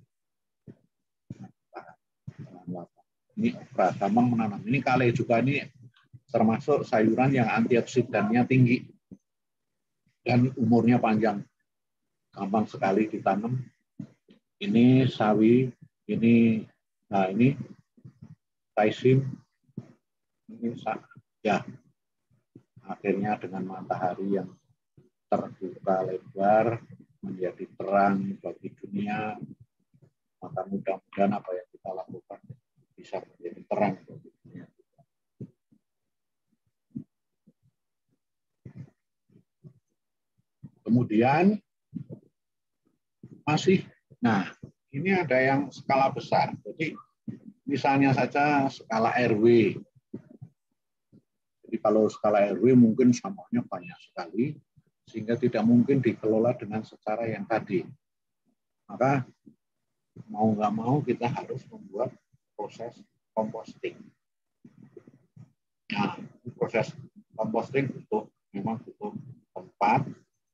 Ini okra, gampang menanam. Ini kale juga, ini termasuk sayuran yang antioksidannya tinggi dan umurnya panjang. Gampang sekali ditanam. Ini sawi, ini taisim, ini ya. Akhirnya dengan matahari yang terbuka lebar menjadi terang bagi dunia, maka mudah-mudahan apa yang kita lakukan bisa menjadi terang bagi dunia. Kemudian masih, nah ini ada yang skala besar. Jadi misalnya saja skala RW. Jadi kalau skala RW mungkin sampahnya banyak sekali, sehingga tidak mungkin dikelola dengan secara yang tadi. Maka mau nggak mau kita harus membuat proses composting. Nah, proses composting memang butuh tempat,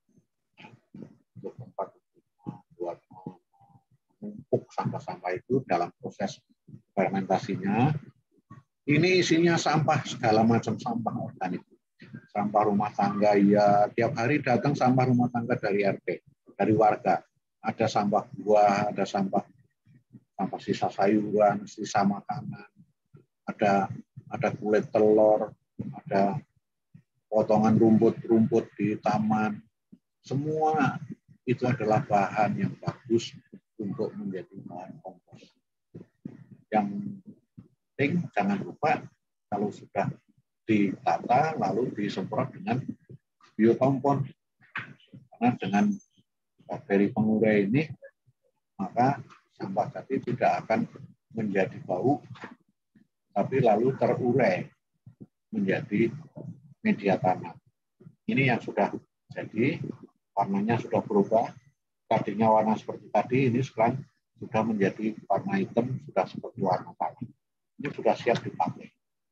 buat menumpuk sampah-sampah itu dalam proses fermentasinya. Ini isinya sampah, segala macam sampah organik. Sampah rumah tangga, ya tiap hari datang sampah rumah tangga dari RT, dari warga. Ada sampah buah, ada sampah sisa sayuran, sisa makanan, ada kulit telur, ada potongan rumput-rumput di taman. Semua itu adalah bahan yang bagus untuk menjadi bahan kompos. Yang penting jangan lupa kalau sudah ditata lalu disemprot dengan biokompon. Karena dengan bakteri pengurai ini maka sampah tadi tidak akan menjadi bau, tapi lalu terurai menjadi media tanam. Ini yang sudah jadi, warnanya sudah berubah. Tadinya warna seperti tadi, ini sekarang sudah menjadi warna hitam, sudah seperti warna tanah. Ini sudah siap dipakai.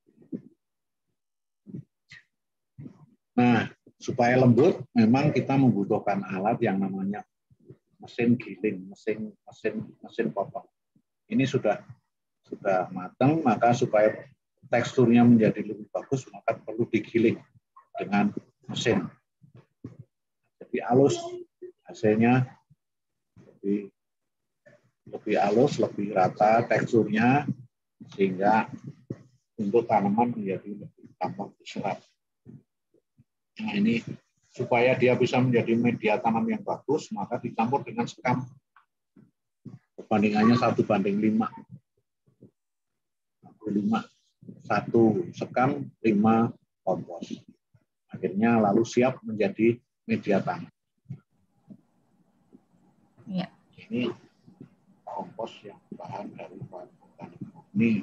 Nah, supaya lembut, memang kita membutuhkan alat yang namanya mesin giling, mesin potong. Ini sudah matang, maka supaya teksturnya menjadi lebih bagus, maka perlu digiling dengan mesin. Jadi halus, hasilnya lebih halus, lebih rata teksturnya, sehingga untuk tanaman menjadi lebih gampang diserap. Nah ini supaya dia bisa menjadi media tanam yang bagus, maka dicampur dengan sekam. Perbandingannya 1:5. 1 sekam, 5 kompos. Akhirnya lalu siap menjadi media tanam.
Ya.
Ini kompos yang bahan dari bahan organik murni.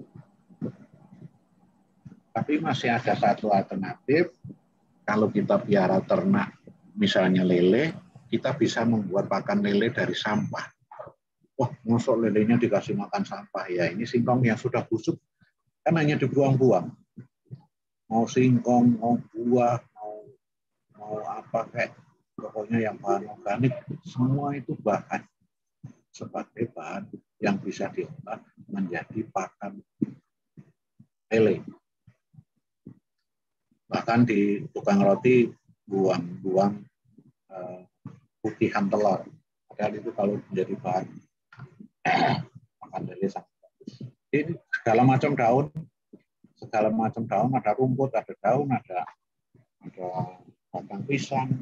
Tapi masih ada satu alternatif. Kalau kita piara ternak, misalnya lele, kita bisa membuat pakan lele dari sampah. Wah, masuk lelenya dikasih makan sampah. Ya, ini singkong yang sudah busuk, kan hanya dibuang-buang. Mau singkong, mau buah, mau apa kayak, pokoknya yang bahan organik, semua itu bahan. Sebagai bahan yang bisa diolah menjadi pakan lele. Bahkan di tukang roti buang-buang putihan telur. Padahal itu kalau menjadi bahan makan lele sangat bagus. Ini segala macam daun, ada rumput, ada daun, ada batang pisang,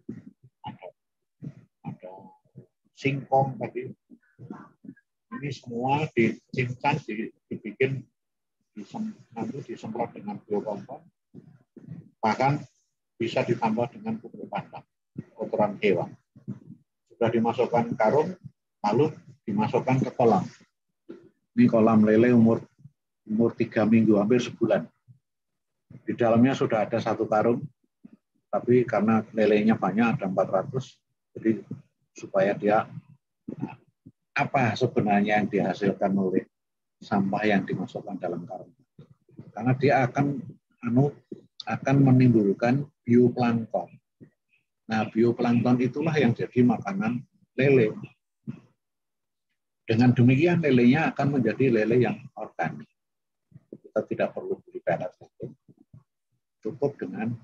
ada singkong tadi. Ini semua dicincang, dibikin, nanti disemprot dengan biokompon. Bahkan bisa ditambah dengan pupuk kandang, kotoran hewan. Sudah dimasukkan karung, lalu dimasukkan ke kolam. Ini kolam lele umur 3 minggu, hampir sebulan. Di dalamnya sudah ada 1 karung, tapi karena lelenya banyak, ada 400, jadi supaya dia, apa sebenarnya yang dihasilkan oleh sampah yang dimasukkan dalam karung. Karena dia akan menimbulkan bioplankton. Nah, bioplankton itulah yang jadi makanan lele. Dengan demikian lelenya akan menjadi lele yang organik. Kita tidak perlu beli pelet lele. Cukup dengan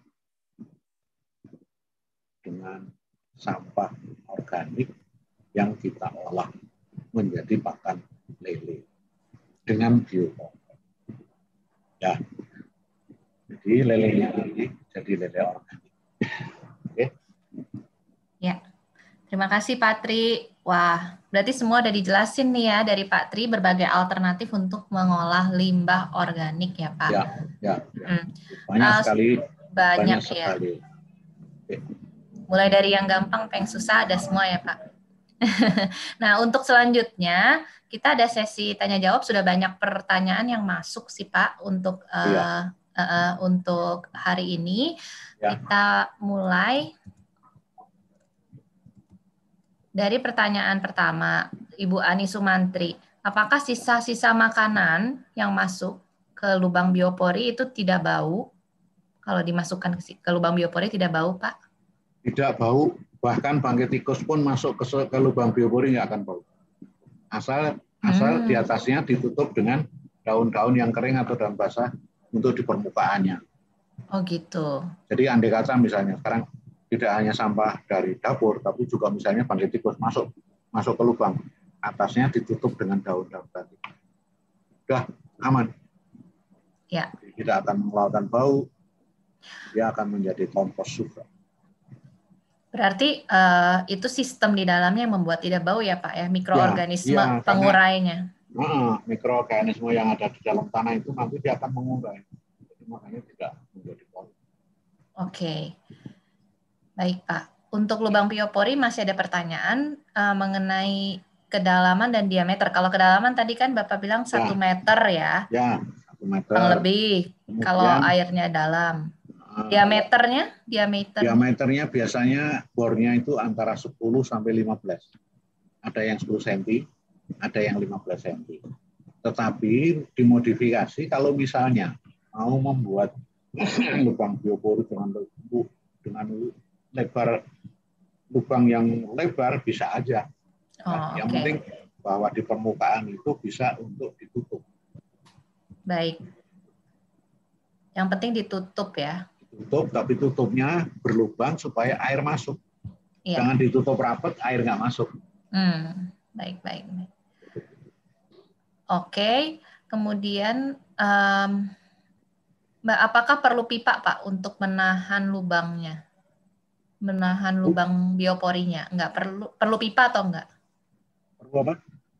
sampah organik yang kita olah menjadi pakan lele dengan bioplankton. Ya. Jadi lelenya ini jadi lele organik. Oke.
Ya. Terima kasih Pak Tri. Wah, berarti semua udah dijelasin nih ya dari Pak Tri berbagai alternatif untuk mengolah limbah organik ya Pak.
Ya. Banyak sekali.
Banyak ya.
Sekali. Oke.
Mulai dari yang gampang, yang susah ada semua ya Pak. Nah, untuk selanjutnya kita ada sesi tanya jawab. Sudah banyak pertanyaan yang masuk sih Pak untuk untuk hari ini. Ya. Kita mulai dari pertanyaan pertama, Ibu Ani Sumantri. Apakah sisa-sisa makanan yang masuk ke lubang biopori itu tidak bau? Kalau dimasukkan ke lubang biopori tidak bau, Pak?
Tidak bau. Bahkan bangkai tikus pun masuk ke lubang biopori nggak akan bau. Asal di atasnya ditutup dengan daun-daun yang kering atau daun basah untuk di permukaannya.
Oh gitu.
Jadi andai kata misalnya sekarang tidak hanya sampah dari dapur, tapi juga misalnya bangkai tikus masuk ke lubang, atasnya ditutup dengan daun-daun tadi. Sudah aman.
Ya.
Jadi tidak akan mengeluarkan bau, dia akan menjadi kompos juga.
Berarti itu sistem di dalamnya yang membuat tidak bau ya Pak ya, mikroorganisme pengurainya.
Mikroorganisme yang ada di dalam tanah itu nanti dia akan mengurai, jadi makanya tidak menjadi bau.
Oke. Baik Pak, untuk lubang biopori masih ada pertanyaan mengenai kedalaman dan diameter. Kalau kedalaman tadi kan Bapak bilang 1 meter ya?
Ya, 1 meter.
Kurang lebih, kalau airnya dalam. Diameternya
biasanya bornya itu antara 10 sampai 15. Ada yang 10 cm, ada yang 15 cm. Tetapi dimodifikasi kalau misalnya mau membuat lubang biopori dengan lebar lubang yang lebar bisa aja. Yang penting bahwa di permukaan itu bisa untuk ditutup.
Baik. Yang penting ditutup ya.
Tutup, tapi tutupnya berlubang supaya air masuk. Iya. Jangan ditutup rapat, air nggak masuk.
Baik. Oke, kemudian apakah perlu pipa Pak untuk menahan lubangnya? Menahan lubang bioporinya? Enggak perlu pipa atau enggak?
Perlu apa?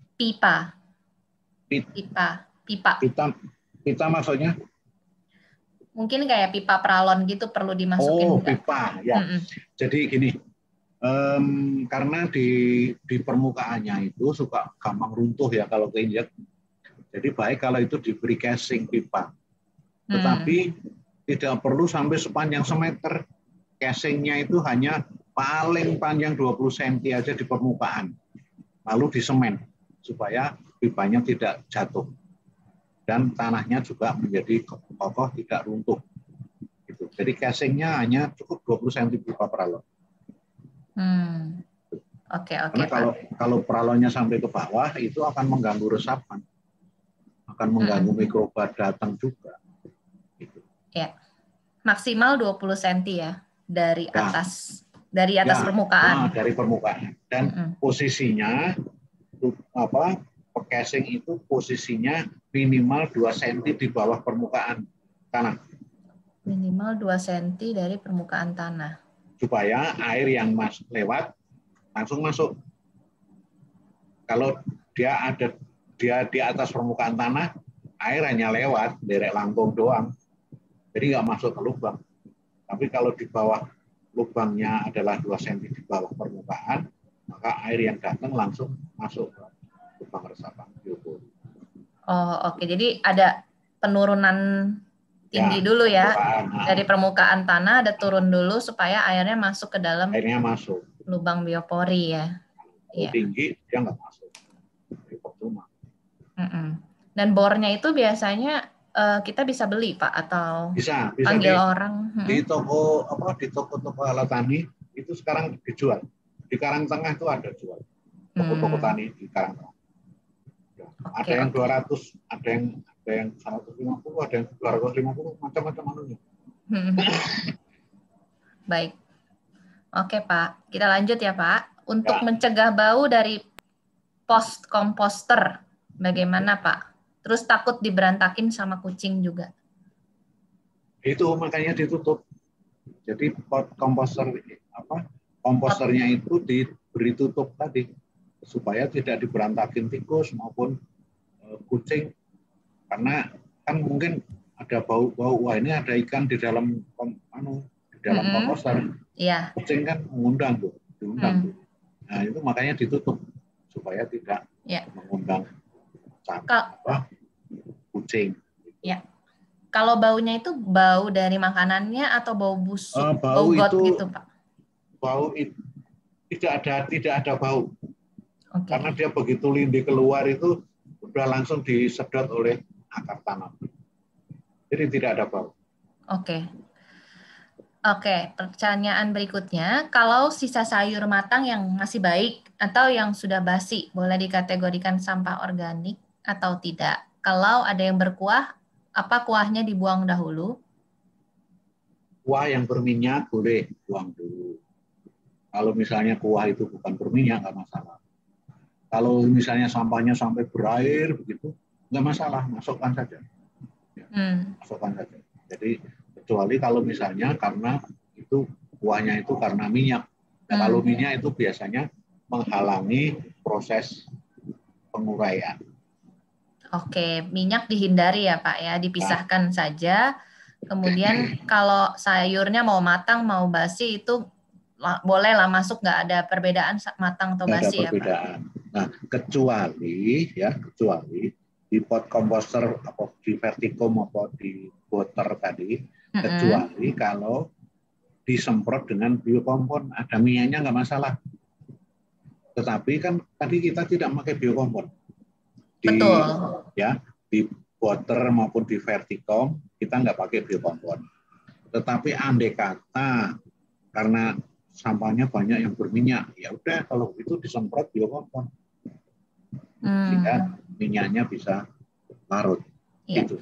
Pipa maksudnya?
Mungkin kayak pipa pralon gitu perlu dimasukin.
Oh, pipa ya. Jadi gini, karena di permukaannya itu suka gampang runtuh ya kalau keinjak. Jadi baik kalau itu diberi casing pipa. Tetapi tidak perlu sampai sepanjang semeter. Casingnya itu hanya paling panjang 20 cm aja di permukaan. Lalu disemen supaya pipanya tidak jatuh. Dan tanahnya juga menjadi kokoh, tidak runtuh. Gitu. Jadi casingnya hanya cukup 20 cm pipa pralon.
Oke.
Karena kalau pralonnya sampai ke bawah itu akan mengganggu resapan, akan mengganggu mikroba datang juga. Gitu.
Ya, maksimal 20 cm ya dari atas permukaan.
Dari permukaan. Dan posisinya casing itu posisinya minimal 2 cm di bawah permukaan tanah.
Minimal 2 cm dari permukaan tanah.
Supaya air yang lewat langsung masuk. Kalau dia di atas permukaan tanah, air hanya lewat derek langkung doang. Jadi nggak masuk ke lubang. Tapi kalau di bawah lubangnya adalah 2 cm di bawah permukaan, maka air yang datang langsung masuk ke lubang resapan biopori.
Oh, oke. Jadi ada penurunan tinggi dulu ya. Dari permukaan tanah ada turun dulu supaya airnya masuk ke dalam lubang biopori ya.
Tinggi dia nggak masuk. Jadi percuma.
Dan bornya itu biasanya kita bisa beli Pak atau
Bisa
panggil orang?
di toko alat tani itu sekarang dijual. Di Karangtengah itu ada jual. Toko-toko tani di Karangtengah. Ada yang 200, ada yang 150, ada yang 250, macam-macam anunya.
Baik. Oke Pak, kita lanjut ya Pak. Untuk mencegah bau dari post komposter, bagaimana Pak? Terus takut diberantakin sama kucing juga.
Itu makanya ditutup. Jadi komposternya itu diberi tutup tadi supaya tidak diberantakin tikus maupun kucing, karena kan mungkin ada bau-bau, wah ini ada ikan di dalam komposter.
Iya.
Kucing kan mengundang tuh, diundang tuh. Nah itu makanya ditutup supaya tidak mengundang kucing.
Ya. Kalau baunya itu bau dari makanannya atau bau busuk, bau got gitu Pak?
Bau itu tidak ada bau. Karena dia begitu lindi keluar itu udah langsung disedot oleh akar tanam. Jadi tidak ada bau.
Oke, pertanyaan berikutnya, kalau sisa sayur matang yang masih baik atau yang sudah basi, boleh dikategorikan sampah organik atau tidak? Kalau ada yang berkuah, apa kuahnya dibuang dahulu?
Kuah yang berminyak boleh buang dulu. Kalau misalnya kuah itu bukan berminyak, nggak masalah. Kalau misalnya sampahnya sampai berair begitu, nggak masalah, masukkan saja. Masukkan saja. Jadi kecuali kalau misalnya karena itu kuahnya itu karena minyak. Nah, kalau minyak itu biasanya menghalangi proses penguraian.
Oke, minyak dihindari ya Pak ya, dipisahkan saja. Kemudian kalau sayurnya mau matang mau basi itu bolehlah masuk, nggak ada perbedaan matang atau basi ya Pak.
Nah, kecuali di pot komposter atau di verticom atau di water tadi, kecuali kalau disemprot dengan biokompon, ada minyaknya nggak masalah. Tetapi kan tadi kita tidak pakai biokompon.
Betul.
Ya, di water maupun di verticom kita nggak pakai biokompon. Tetapi andai kata karena sampahnya banyak yang berminyak, ya udah kalau itu disemprot biokompon. Sehingga minyaknya bisa larut. Gitu.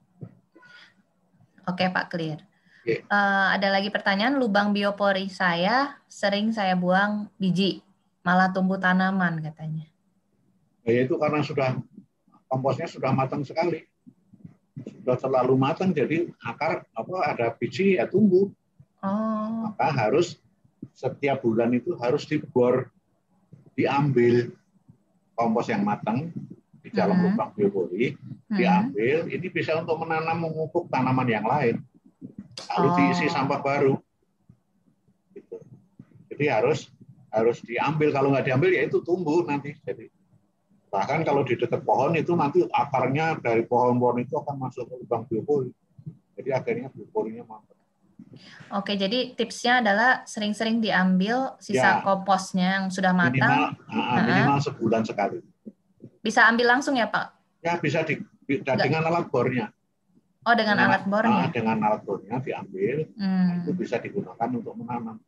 Oke Pak, clear. Ada lagi pertanyaan, lubang biopori saya sering saya buang biji, malah tumbuh tanaman katanya.
Ya itu karena komposnya sudah matang sekali. Sudah terlalu matang, jadi akar ada biji ya tumbuh. Maka harus setiap bulan itu harus diambil kompos yang matang di dalam lubang biopori, diambil, ini bisa untuk memupuk tanaman yang lain. Lalu diisi sampah baru. Gitu. Jadi harus diambil, kalau nggak diambil ya itu tumbuh nanti. Jadi bahkan kalau di dekat pohon itu nanti akarnya dari pohon-pohon itu akan masuk ke lubang biopori. Jadi akhirnya bioporinya mantap.
Oke, jadi tipsnya adalah sering-sering diambil sisa komposnya yang sudah matang.
Minimal sebulan sekali.
Bisa ambil langsung ya Pak?
Ya bisa dengan alat bornya.
Oh, dengan alat bornya?
Dengan alat bornya diambil, itu bisa digunakan untuk menanam.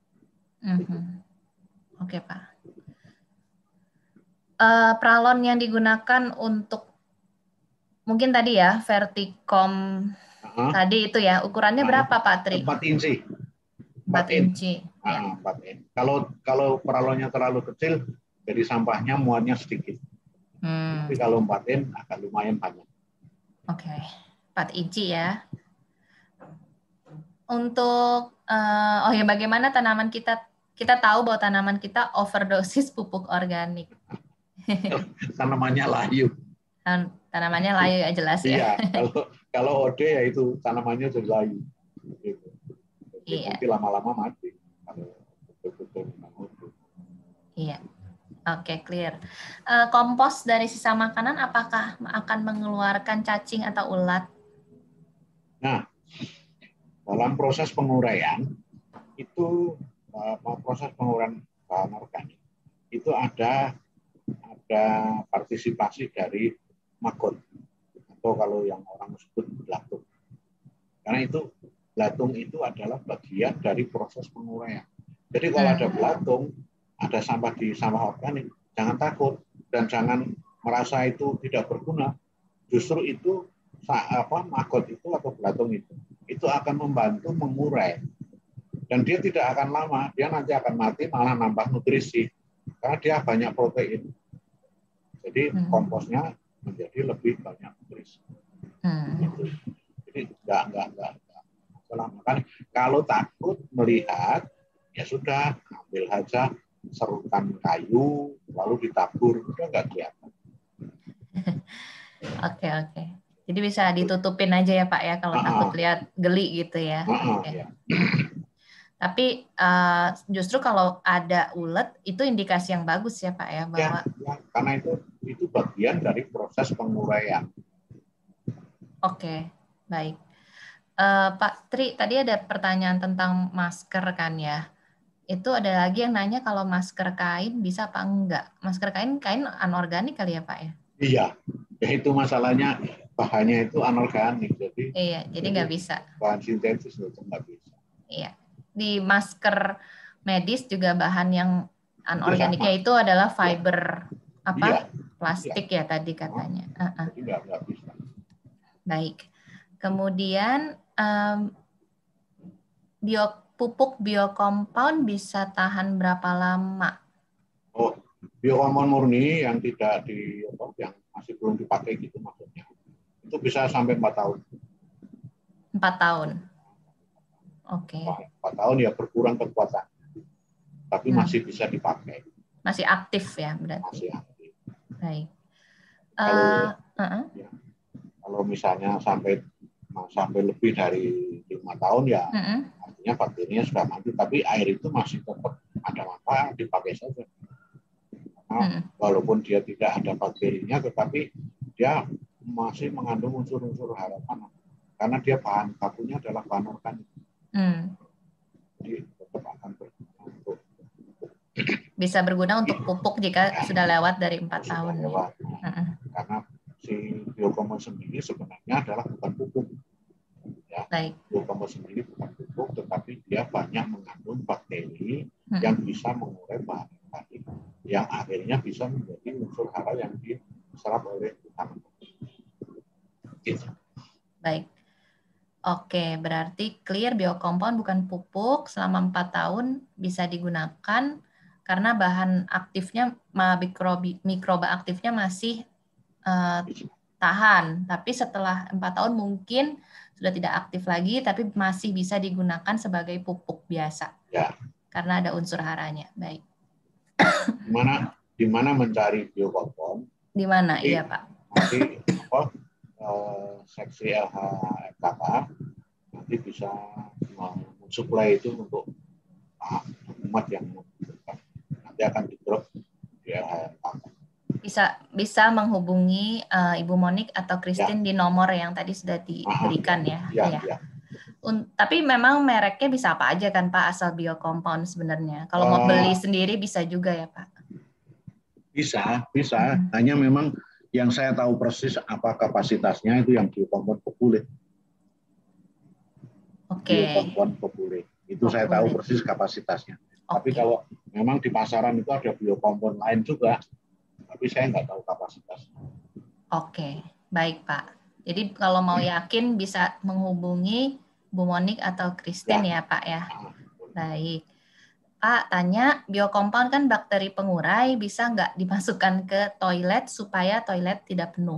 Oke Pak. Pralon yang digunakan untuk mungkin tadi ya verticom tadi itu ya, ukurannya berapa Pak Tri?
4 inci.
4 inci.
4 inci. Kalau pralonnya terlalu kecil, jadi sampahnya muatnya sedikit. Tapi kalau 4 in akan lumayan banyak.
Oke, 4 inci ya. Untuk bagaimana tanaman kita tahu bahwa tanaman kita overdosis pupuk organik.
Tanamannya layu.
Tanamannya layu ya jelas ya.
Iya, kalau OD ya itu tanamannya jadi layu. Gitu. Jadi nanti lama-lama mati.
Iya. Oke, clear. Kompos dari sisa makanan apakah akan mengeluarkan cacing atau ulat?
Nah, dalam proses penguraian itu proses penguraian bahan organik itu ada partisipasi dari maggot atau kalau yang orang sebut belatung. Karena itu belatung itu adalah bagian dari proses penguraian. Jadi kalau ada belatung, ada sampah di sampah organik, jangan takut dan jangan merasa itu tidak berguna. Justru itu maggot itu atau belatung itu akan membantu mengurai. Dan dia tidak akan lama, dia nanti akan mati malah nambah nutrisi karena dia banyak protein. Jadi komposnya menjadi lebih banyak nutrisi. Gitu. Jadi enggak. Makanya kalau takut melihat, ya sudah ambil aja serutan kayu lalu ditabur, udah nggak kelihatan.
Oke. Jadi bisa ditutupin aja ya Pak ya kalau takut lihat geli gitu ya.
Ya.
Tapi justru kalau ada ulet itu indikasi yang bagus ya Pak ya bahwa
ya, karena itu bagian dari proses penguraian.
Oke, baik. Pak Tri, tadi ada pertanyaan tentang masker kan ya. Itu ada lagi yang nanya kalau masker kain bisa apa enggak? Masker kain anorganik kali ya Pak ya?
Iya, ya itu masalahnya bahannya itu anorganik.
Jadi nggak bisa.
Bahan sintetis itu nggak bisa.
Iya. Di masker medis juga bahan yang anorganiknya itu adalah fiber plastik ya tadi katanya.
Jadi nggak bisa.
Baik. Kemudian pupuk biokompound bisa tahan berapa lama?
Oh, biokompound murni yang yang masih belum dipakai gitu maksudnya. Itu bisa sampai 4 tahun.
4 tahun. Oke.
4 tahun ya berkurang kekuatan. Tapi masih bisa dipakai.
Masih aktif ya berarti.
Masih aktif.
Baik.
Kalau misalnya sampai lebih dari 5 tahun ya artinya bakterinya sudah mati, tapi air itu masih tetap ada manfaat, dipakai saja. Karena walaupun dia tidak ada bakterinya, tetapi dia masih mengandung unsur-unsur harapan karena dia bahan bakunya adalah bahan organik. Jadi tetap akan berguna untuk
bisa berguna untuk pupuk jika sudah lewat dari 4 tahun.
Lewat. Karena si biokompound sendiri sebenarnya adalah bukan pupuk. Ya, biokompound sendiri bukan pupuk, tetapi dia banyak mengandung bakteri yang bisa mengurai bahan organik, yang akhirnya bisa menjadi unsur hara yang diserap oleh tanaman. Gitu.
Baik. Oke, berarti clear biokompound bukan pupuk, selama 4 tahun bisa digunakan karena bahan aktifnya, mikroba aktifnya masih tahan. Tapi setelah 4 tahun mungkin sudah tidak aktif lagi, tapi masih bisa digunakan sebagai pupuk biasa.
Ya.
Karena ada unsur haranya. Baik.
Di mana mencari biokompound?
Di mana? Iya, Pak.
Nanti seksi LHFKK nanti bisa mensuplai itu untuk umat yang membutuhkan. Nanti akan di-drop di LHFKK.
Bisa menghubungi Ibu Monik atau Christine di nomor yang tadi sudah diberikan ya. Tapi memang mereknya bisa apa aja kan Pak, asal biokompound sebenarnya. Kalau mau beli sendiri bisa juga ya Pak?
Bisa. Hanya memang yang saya tahu persis apa kapasitasnya itu yang biokompound populer. Biokompound populer. Itu saya tahu persis kapasitasnya. Tapi kalau memang di pasaran itu ada biokompound lain juga, tapi saya nggak tahu kapasitasnya.
Oke, baik Pak. Jadi kalau mau yakin bisa menghubungi Bu Monik atau Christine ya Pak ya. Baik. Pak, tanya, biokompound kan bakteri pengurai, bisa nggak dimasukkan ke toilet supaya toilet tidak penuh?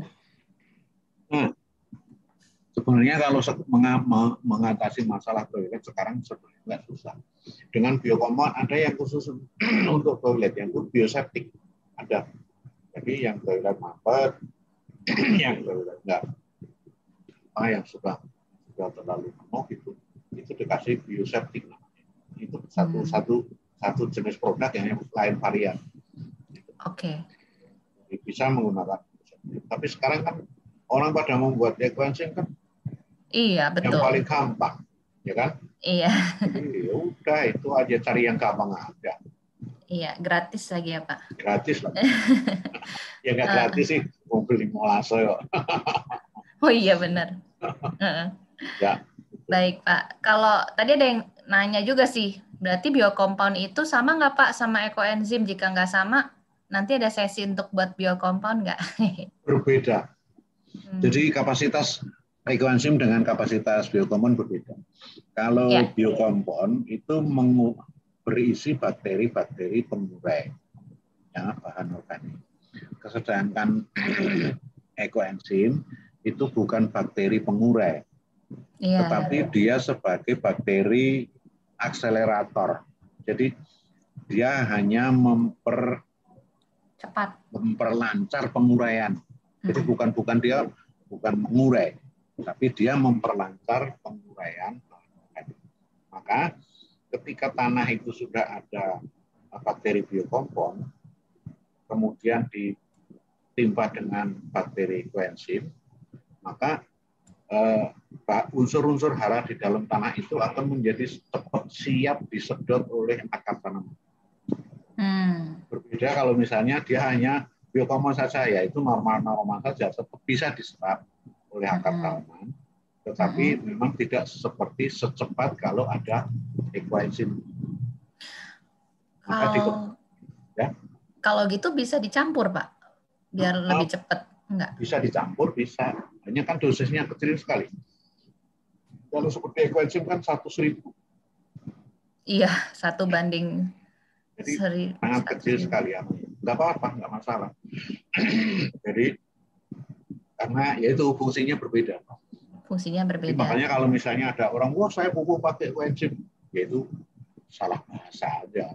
Sebenarnya kalau mengatasi masalah toilet sekarang sebenarnya nggak susah. Dengan biokompound ada yang khusus untuk toilet, yang itu bioseptik. Ada. Jadi yang toilet mampet, yang toilet enggak, yang sudah terlalu penuh itu dikasih bioseptik. Itu satu jenis produk yang lain varian.
Oke.
Bisa menggunakan. Tapi sekarang kan orang pada membuat sequencing kan.
Iya betul.
Yang paling gampang, ya kan?
Iya.
Jadi udah itu aja cari yang gampang aja.
Iya, gratis lagi ya Pak.
Gratis lah. Ya nggak gratis sih, mau beli molase kok.
Oh iya benar. Heeh.
Ya,
Baik Pak. Kalau tadi ada yang nanya juga sih, berarti biokompon itu sama nggak Pak sama ekoenzim? Jika nggak sama, nanti ada sesi untuk buat biokompon nggak?
berbeda. Jadi kapasitas ekoenzim dengan kapasitas biokompon berbeda. Kalau
Ya.
biokompon itu berisi bakteri-bakteri pengurai ya, bahan organik. Sedangkan ekoenzim itu bukan bakteri pengurai, tetapi dia sebagai bakteri akselerator. Jadi dia hanya memperlancar penguraian. Jadi bukan mengurai, tapi dia memperlancar penguraian. Maka ketika tanah itu sudah ada bakteri biokompon, kemudian ditimpa dengan bakteri koenzim, maka unsur-unsur hara di dalam tanah itu akan menjadi cepat siap disedot oleh akar tanaman. Berbeda kalau misalnya dia hanya biokompon saja, yaitu normal-normal saja, tetap bisa diserap oleh akar tanaman, tetapi memang tidak seperti secepat kalau ada ekoenzim.
Kalau gitu bisa dicampur, Pak, biar lebih cepat, enggak?
Bisa dicampur, bisa. Hanya kan dosisnya kecil sekali. Kalau seperti ekoenzim kan 100.000.
Iya, 1 banding.
Jadi sangat kecil sekali ya. Nggak apa-apa, nggak masalah. Jadi karena yaitu fungsinya berbeda.
Fungsinya berbeda.
Jadi, makanya kalau misalnya ada orang, wah saya pupuk pakai ekoenzim, yaitu salah bahasa aja.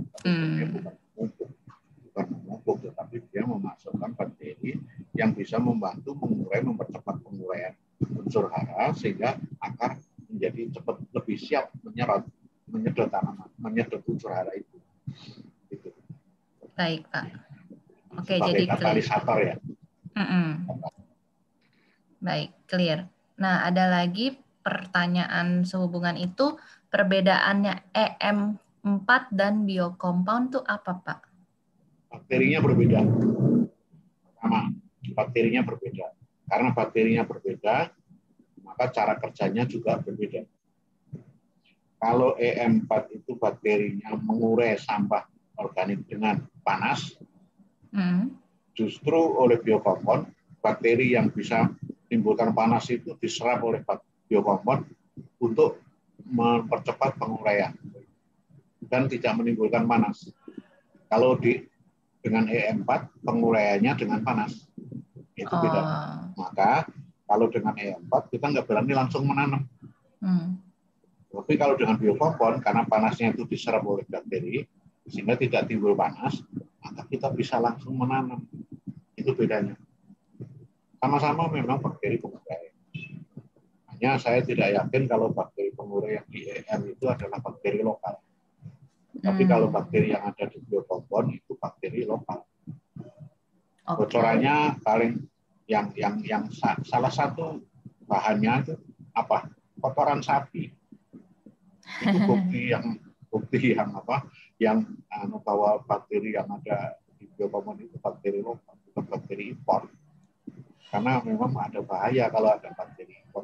Bukan memupuk, tetapi dia memasukkan bakteri yang bisa membantu mengurai, mempercepat penguraian unsur hara sehingga akar menjadi cepat lebih siap menyedot tanaman, menyedot unsur hara itu. Gitu.
Baik, Pak. Oke,
sebagai
jadi
katalisator ya.
Baik, clear. Nah, ada lagi pertanyaan sehubungan itu, perbedaannya EM4 dan biokompon itu apa, Pak?
Bakterinya berbeda. Pertama, bakterinya berbeda. Karena bakterinya berbeda, maka cara kerjanya juga berbeda. Kalau EM4 itu bakterinya mengurai sampah organik dengan panas, justru oleh biokompon, bakteri yang bisa menimbulkan panas itu diserap oleh biokompon untuk mempercepat penguraian dan tidak menimbulkan panas. Kalau dengan EM4 penguraiannya dengan panas, itu beda. Maka kalau dengan EM4 kita nggak berani langsung menanam. Tapi kalau dengan biokompon, karena panasnya itu diserap oleh bakteri, sehingga tidak timbul panas, maka kita bisa langsung menanam. Itu bedanya. Sama-sama memang bakteri pengurai. Hanya saya tidak yakin kalau bakteri pengurai yang di EM itu adalah bakteri lokal. Tapi kalau bakteri yang ada di biokompon itu bakteri lokal. Bocorannya paling yang salah satu bahannya itu apa? Kotoran sapi. Itu bukti yang bahwa bakteri yang ada di biokompon itu bakteri lokal, bukan bakteri impor. Karena memang ada bahaya kalau ada bakteri impor.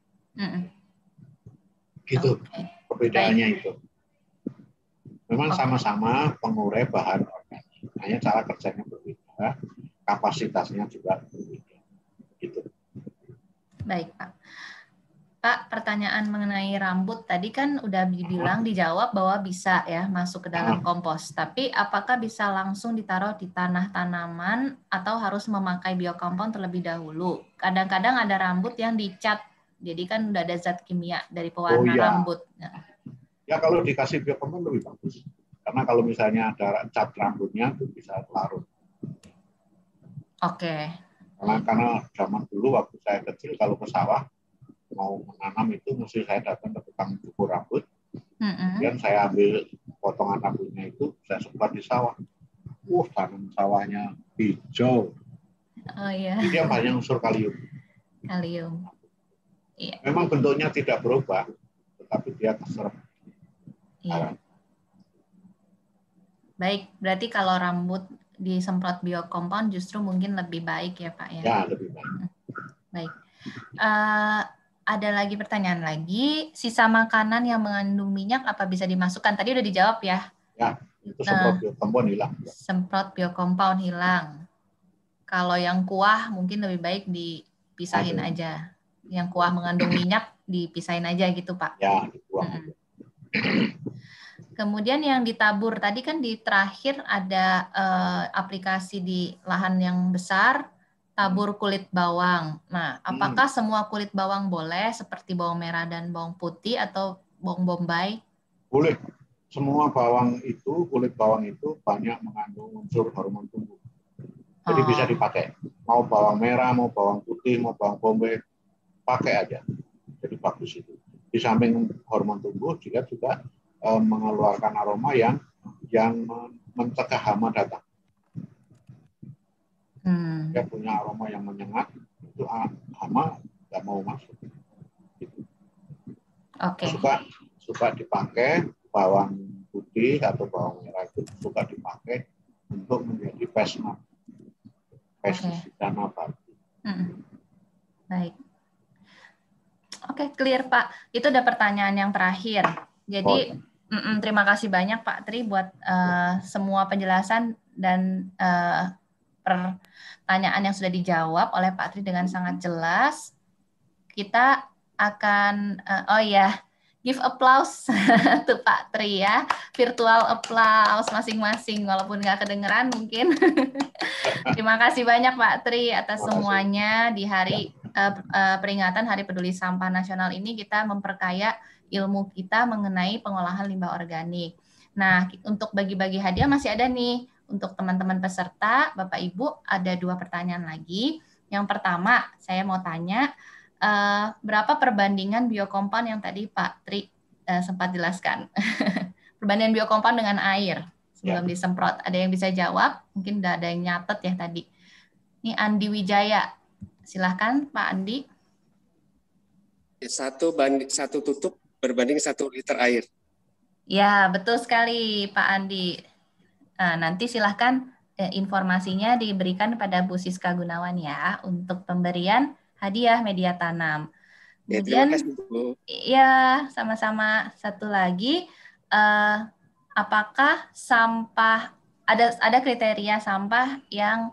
Gitu, perbedaannya itu. Memang sama-sama pengurai bahan organik, hanya cara kerjanya berbeda, kapasitasnya juga berbeda. Gitu.
Baik, Pak. Pak, pertanyaan mengenai rambut tadi kan udah dijawab bahwa bisa ya masuk ke dalam kompos. Tapi apakah bisa langsung ditaruh di tanah tanaman atau harus memakai biokompon terlebih dahulu? Kadang-kadang ada rambut yang dicat, jadi kan udah ada zat kimia dari pewarna rambut.
Ya kalau dikasih biokompon lebih bagus. Karena kalau misalnya ada cat rambutnya itu bisa larut.
Oke.
Karena zaman dulu waktu saya kecil kalau ke sawah mau menanam itu mesti saya datang ke tukang cukur rambut, kemudian saya ambil potongan rambutnya itu saya sebar di sawah. Tanam sawahnya hijau.
Oh iya.
Jadi yang banyak unsur kalium.
Kalium. Iya.
Memang bentuknya tidak berubah, tetapi dia keserap.
Iya. Baik, berarti kalau rambut disemprot biokompon justru mungkin lebih baik ya Pak ya?
Ya, lebih baik.
Baik. Ada lagi pertanyaan lagi, sisa makanan yang mengandung minyak apa bisa dimasukkan? Tadi udah dijawab ya.
Ya, itu semprot biokompon hilang.
Semprot biokompon hilang. Kalau yang kuah mungkin lebih baik dipisahin aja. Yang kuah mengandung minyak dipisahin aja gitu, Pak.
Ya, dibuang aja.
Kemudian yang ditabur, tadi kan di terakhir ada aplikasi di lahan yang besar, tabur kulit bawang. Nah, apakah semua kulit bawang boleh seperti bawang merah dan bawang putih atau bawang bombay?
Boleh. Semua bawang itu, kulit bawang itu banyak mengandung unsur hormon tumbuh. Jadi bisa dipakai. Mau bawang merah, mau bawang putih, mau bawang bombay, pakai aja. Jadi bagus itu. Di samping hormon tumbuh, dia juga mengeluarkan aroma yang mencegah hama datang. Dia punya aroma yang menyengat, itu hama nggak mau masuk. Gitu.
Oke.
Suka dipakai bawang putih atau bawang merah itu suka dipakai untuk menjadi pestisida nabati.
Baik. Oke, clear Pak. Itu udah pertanyaan yang terakhir. Jadi terima kasih banyak Pak Tri buat semua penjelasan dan pertanyaan yang sudah dijawab oleh Pak Tri dengan sangat jelas. Kita akan, give applause to Pak Tri ya. Virtual applause masing-masing, walaupun nggak kedengeran mungkin. Terima kasih banyak Pak Tri atas semuanya di hari peringatan Hari Peduli Sampah Nasional ini. Kita memperkaya ilmu kita mengenai pengolahan limbah organik. Nah, untuk bagi-bagi hadiah masih ada nih. Untuk teman-teman peserta, Bapak Ibu, ada 2 pertanyaan lagi. Yang pertama, saya mau tanya, berapa perbandingan biokompon yang tadi Pak Tri sempat jelaskan? Perbandingan biokompon dengan air sebelum disemprot. Ada yang bisa jawab? Mungkin udah ada yang nyatet ya tadi. Ini Andi Wijaya. Silahkan Pak Andi.
1 tutup berbanding 1 liter air.
Ya, betul sekali Pak Andi. Nah, nanti silahkan informasinya diberikan pada Bu Siska Gunawan ya untuk pemberian hadiah media tanam. Kemudian,
terima kasih, Bu.
Ya, sama-sama. Satu lagi, apakah sampah ada kriteria sampah yang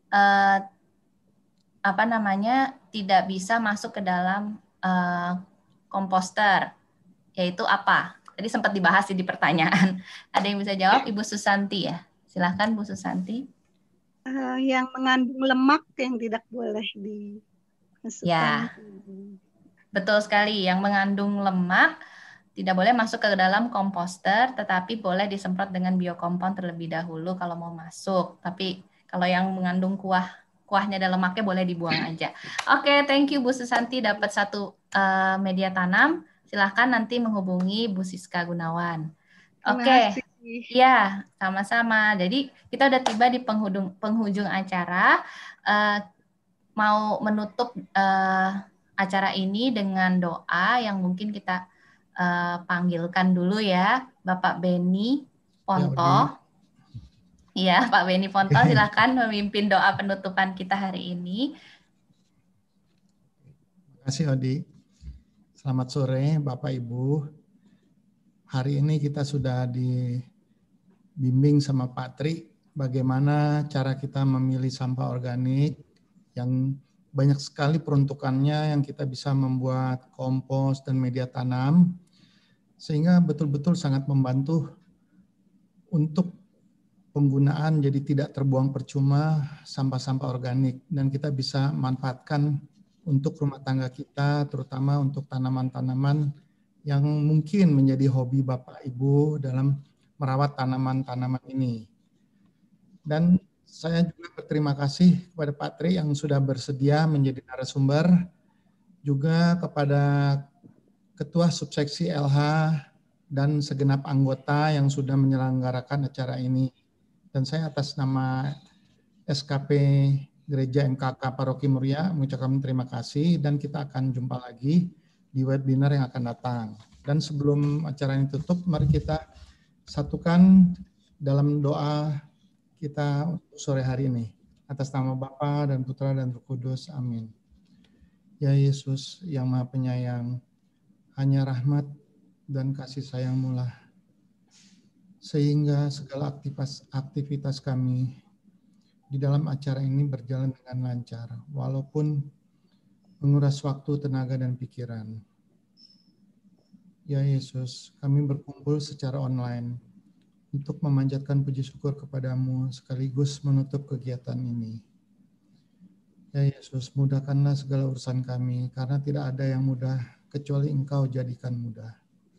tidak bisa masuk ke dalam komposter, yaitu apa? Tadi sempat dibahas di pertanyaan. Ada yang bisa jawab? Ibu Susanti ya. Silahkan Bu Susanti.
Yang mengandung lemak yang tidak boleh dimasukkan.
Ya, betul sekali. Yang mengandung lemak tidak boleh masuk ke dalam komposter, tetapi boleh disemprot dengan biokompon terlebih dahulu kalau mau masuk. Tapi kalau yang mengandung kuahnya dan lemaknya boleh dibuang aja. Oke, thank you Bu Susanti, dapat 1 media tanam. Silahkan nanti menghubungi Bu Siska Gunawan. Oke, ya sama-sama. Jadi kita udah tiba di penghujung acara. Mau menutup acara ini dengan doa yang mungkin kita panggilkan dulu ya, Bapak Beni Ponto. Iya, Pak Beni Ponto, silahkan memimpin doa penutupan kita hari ini.
Terima kasih Odi. Selamat sore Bapak Ibu. Hari ini kita sudah dibimbing sama Pak Tri bagaimana cara kita memilih sampah organik yang banyak sekali peruntukannya yang kita bisa membuat kompos dan media tanam sehingga betul-betul sangat membantu untuk penggunaan jadi tidak terbuang percuma sampah-sampah organik dan kita bisa manfaatkan untuk rumah tangga kita, terutama untuk tanaman-tanaman yang mungkin menjadi hobi Bapak Ibu dalam merawat tanaman-tanaman ini. Dan saya juga berterima kasih kepada Pak Tri yang sudah bersedia menjadi narasumber, juga kepada Ketua Subseksi LH dan segenap anggota yang sudah menyelenggarakan acara ini. Dan saya atas nama SKP Gereja MKK Paroki Muria mengucapkan terima kasih dan kita akan jumpa lagi di webinar yang akan datang. Dan sebelum acara ini tutup, mari kita satukan dalam doa kita untuk sore hari ini. Atas nama Bapa dan Putra dan Roh Kudus. Amin. Ya Yesus yang Maha Penyayang, hanya rahmat dan kasih sayang-Mu lah, sehingga segala aktivitas kami di dalam acara ini berjalan dengan lancar, walaupun menguras waktu, tenaga, dan pikiran. Ya Yesus, kami berkumpul secara online untuk memanjatkan puji syukur kepadamu sekaligus menutup kegiatan ini. Ya Yesus, mudahkanlah segala urusan kami, karena tidak ada yang mudah kecuali Engkau jadikan mudah.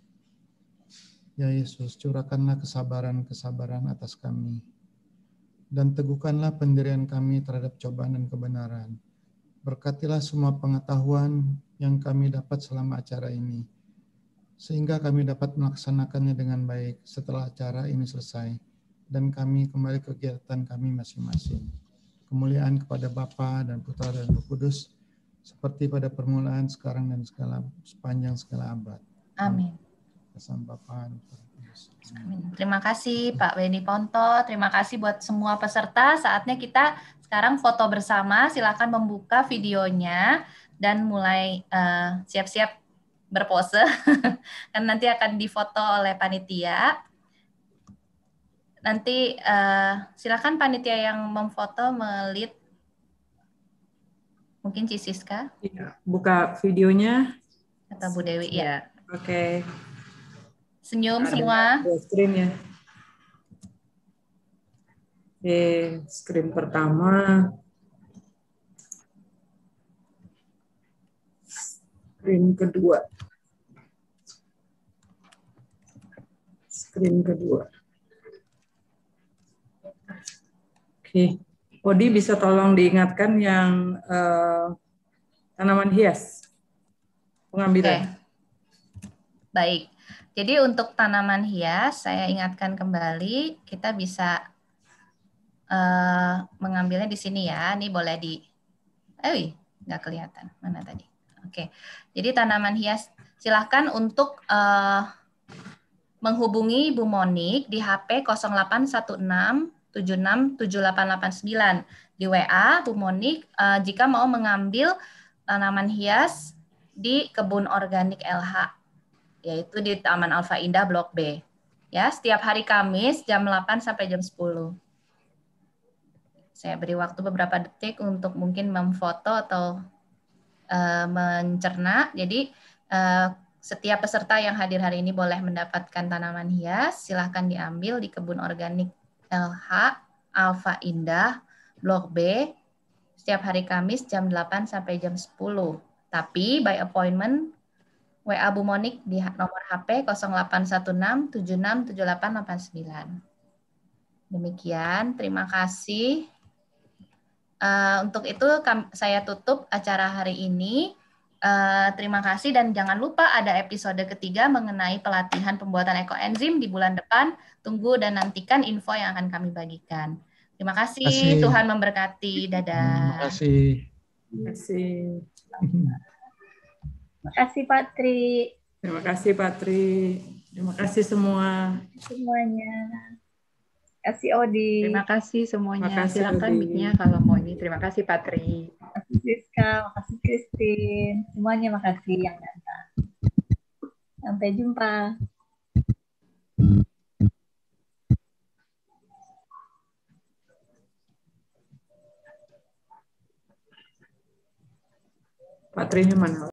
Ya Yesus, curahkanlah kesabaran atas kami, dan teguhkanlah pendirian kami terhadap cobaan dan kebenaran. Berkatilah semua pengetahuan yang kami dapat selama acara ini, sehingga kami dapat melaksanakannya dengan baik setelah acara ini selesai, dan kami kembali ke kegiatan kami masing-masing. Kemuliaan kepada Bapa dan Putra dan Roh Kudus, seperti pada permulaan, sekarang, dan sepanjang segala abad.
Amin.
Bersama Bapa dan Putra dan Kudus.
Amin. Terima kasih Pak Benny Ponto. Terima kasih buat semua peserta. Saatnya kita sekarang foto bersama. Silakan membuka videonya dan mulai siap-siap berpose. Kan nanti akan difoto oleh panitia. Nanti silakan panitia yang memfoto melit. Mungkin Cisiska.
Ya, buka videonya.
Atau Bu Dewi, ya.
Oke.
Senyum semua.
Screen ya. Oke, screen pertama. Screen kedua. Screen kedua. Oke, Odi bisa tolong diingatkan yang tanaman hias pengambilan.
Oke. Baik, jadi untuk tanaman hias saya ingatkan kembali kita bisa mengambilnya di sini ya. Ini boleh di, nggak kelihatan mana tadi. Oke, jadi tanaman hias silahkan untuk menghubungi Bu Monik di HP 0816 767889 di WA Bu Monik jika mau mengambil tanaman hias di kebun organik LH, yaitu di Taman Alfa Indah Blok B. Ya, setiap hari Kamis jam 8 sampai jam 10. Saya beri waktu beberapa detik untuk mungkin memfoto atau mencerna. Jadi setiap peserta yang hadir hari ini boleh mendapatkan tanaman hias. Silahkan diambil di kebun organik LH Alfa Indah Blok B setiap hari Kamis jam 8 sampai jam 10. Tapi by appointment WA Bu Monik di nomor HP 0816 767889. Demikian, terima kasih. Untuk itu saya tutup acara hari ini. Terima kasih dan jangan lupa ada episode ketiga mengenai pelatihan pembuatan ekoenzim di bulan depan. Tunggu dan nantikan info yang akan kami bagikan. Terima kasih. Tuhan memberkati. Dadah.
Terima kasih.
Terima kasih.
Terima kasih Pak Tri.
Terima kasih Pak Tri. Terima kasih semua.
Semuanya. Terima kasih Odi.
Terima kasih semuanya.
Terima kasih,
Silakan
Odi.
mic-nya kalau mau ini. Terima kasih Patri.
Terima kasih Siska, makasih Christine. Semuanya makasih yang datang. Sampai jumpa.
Pak Tri mana?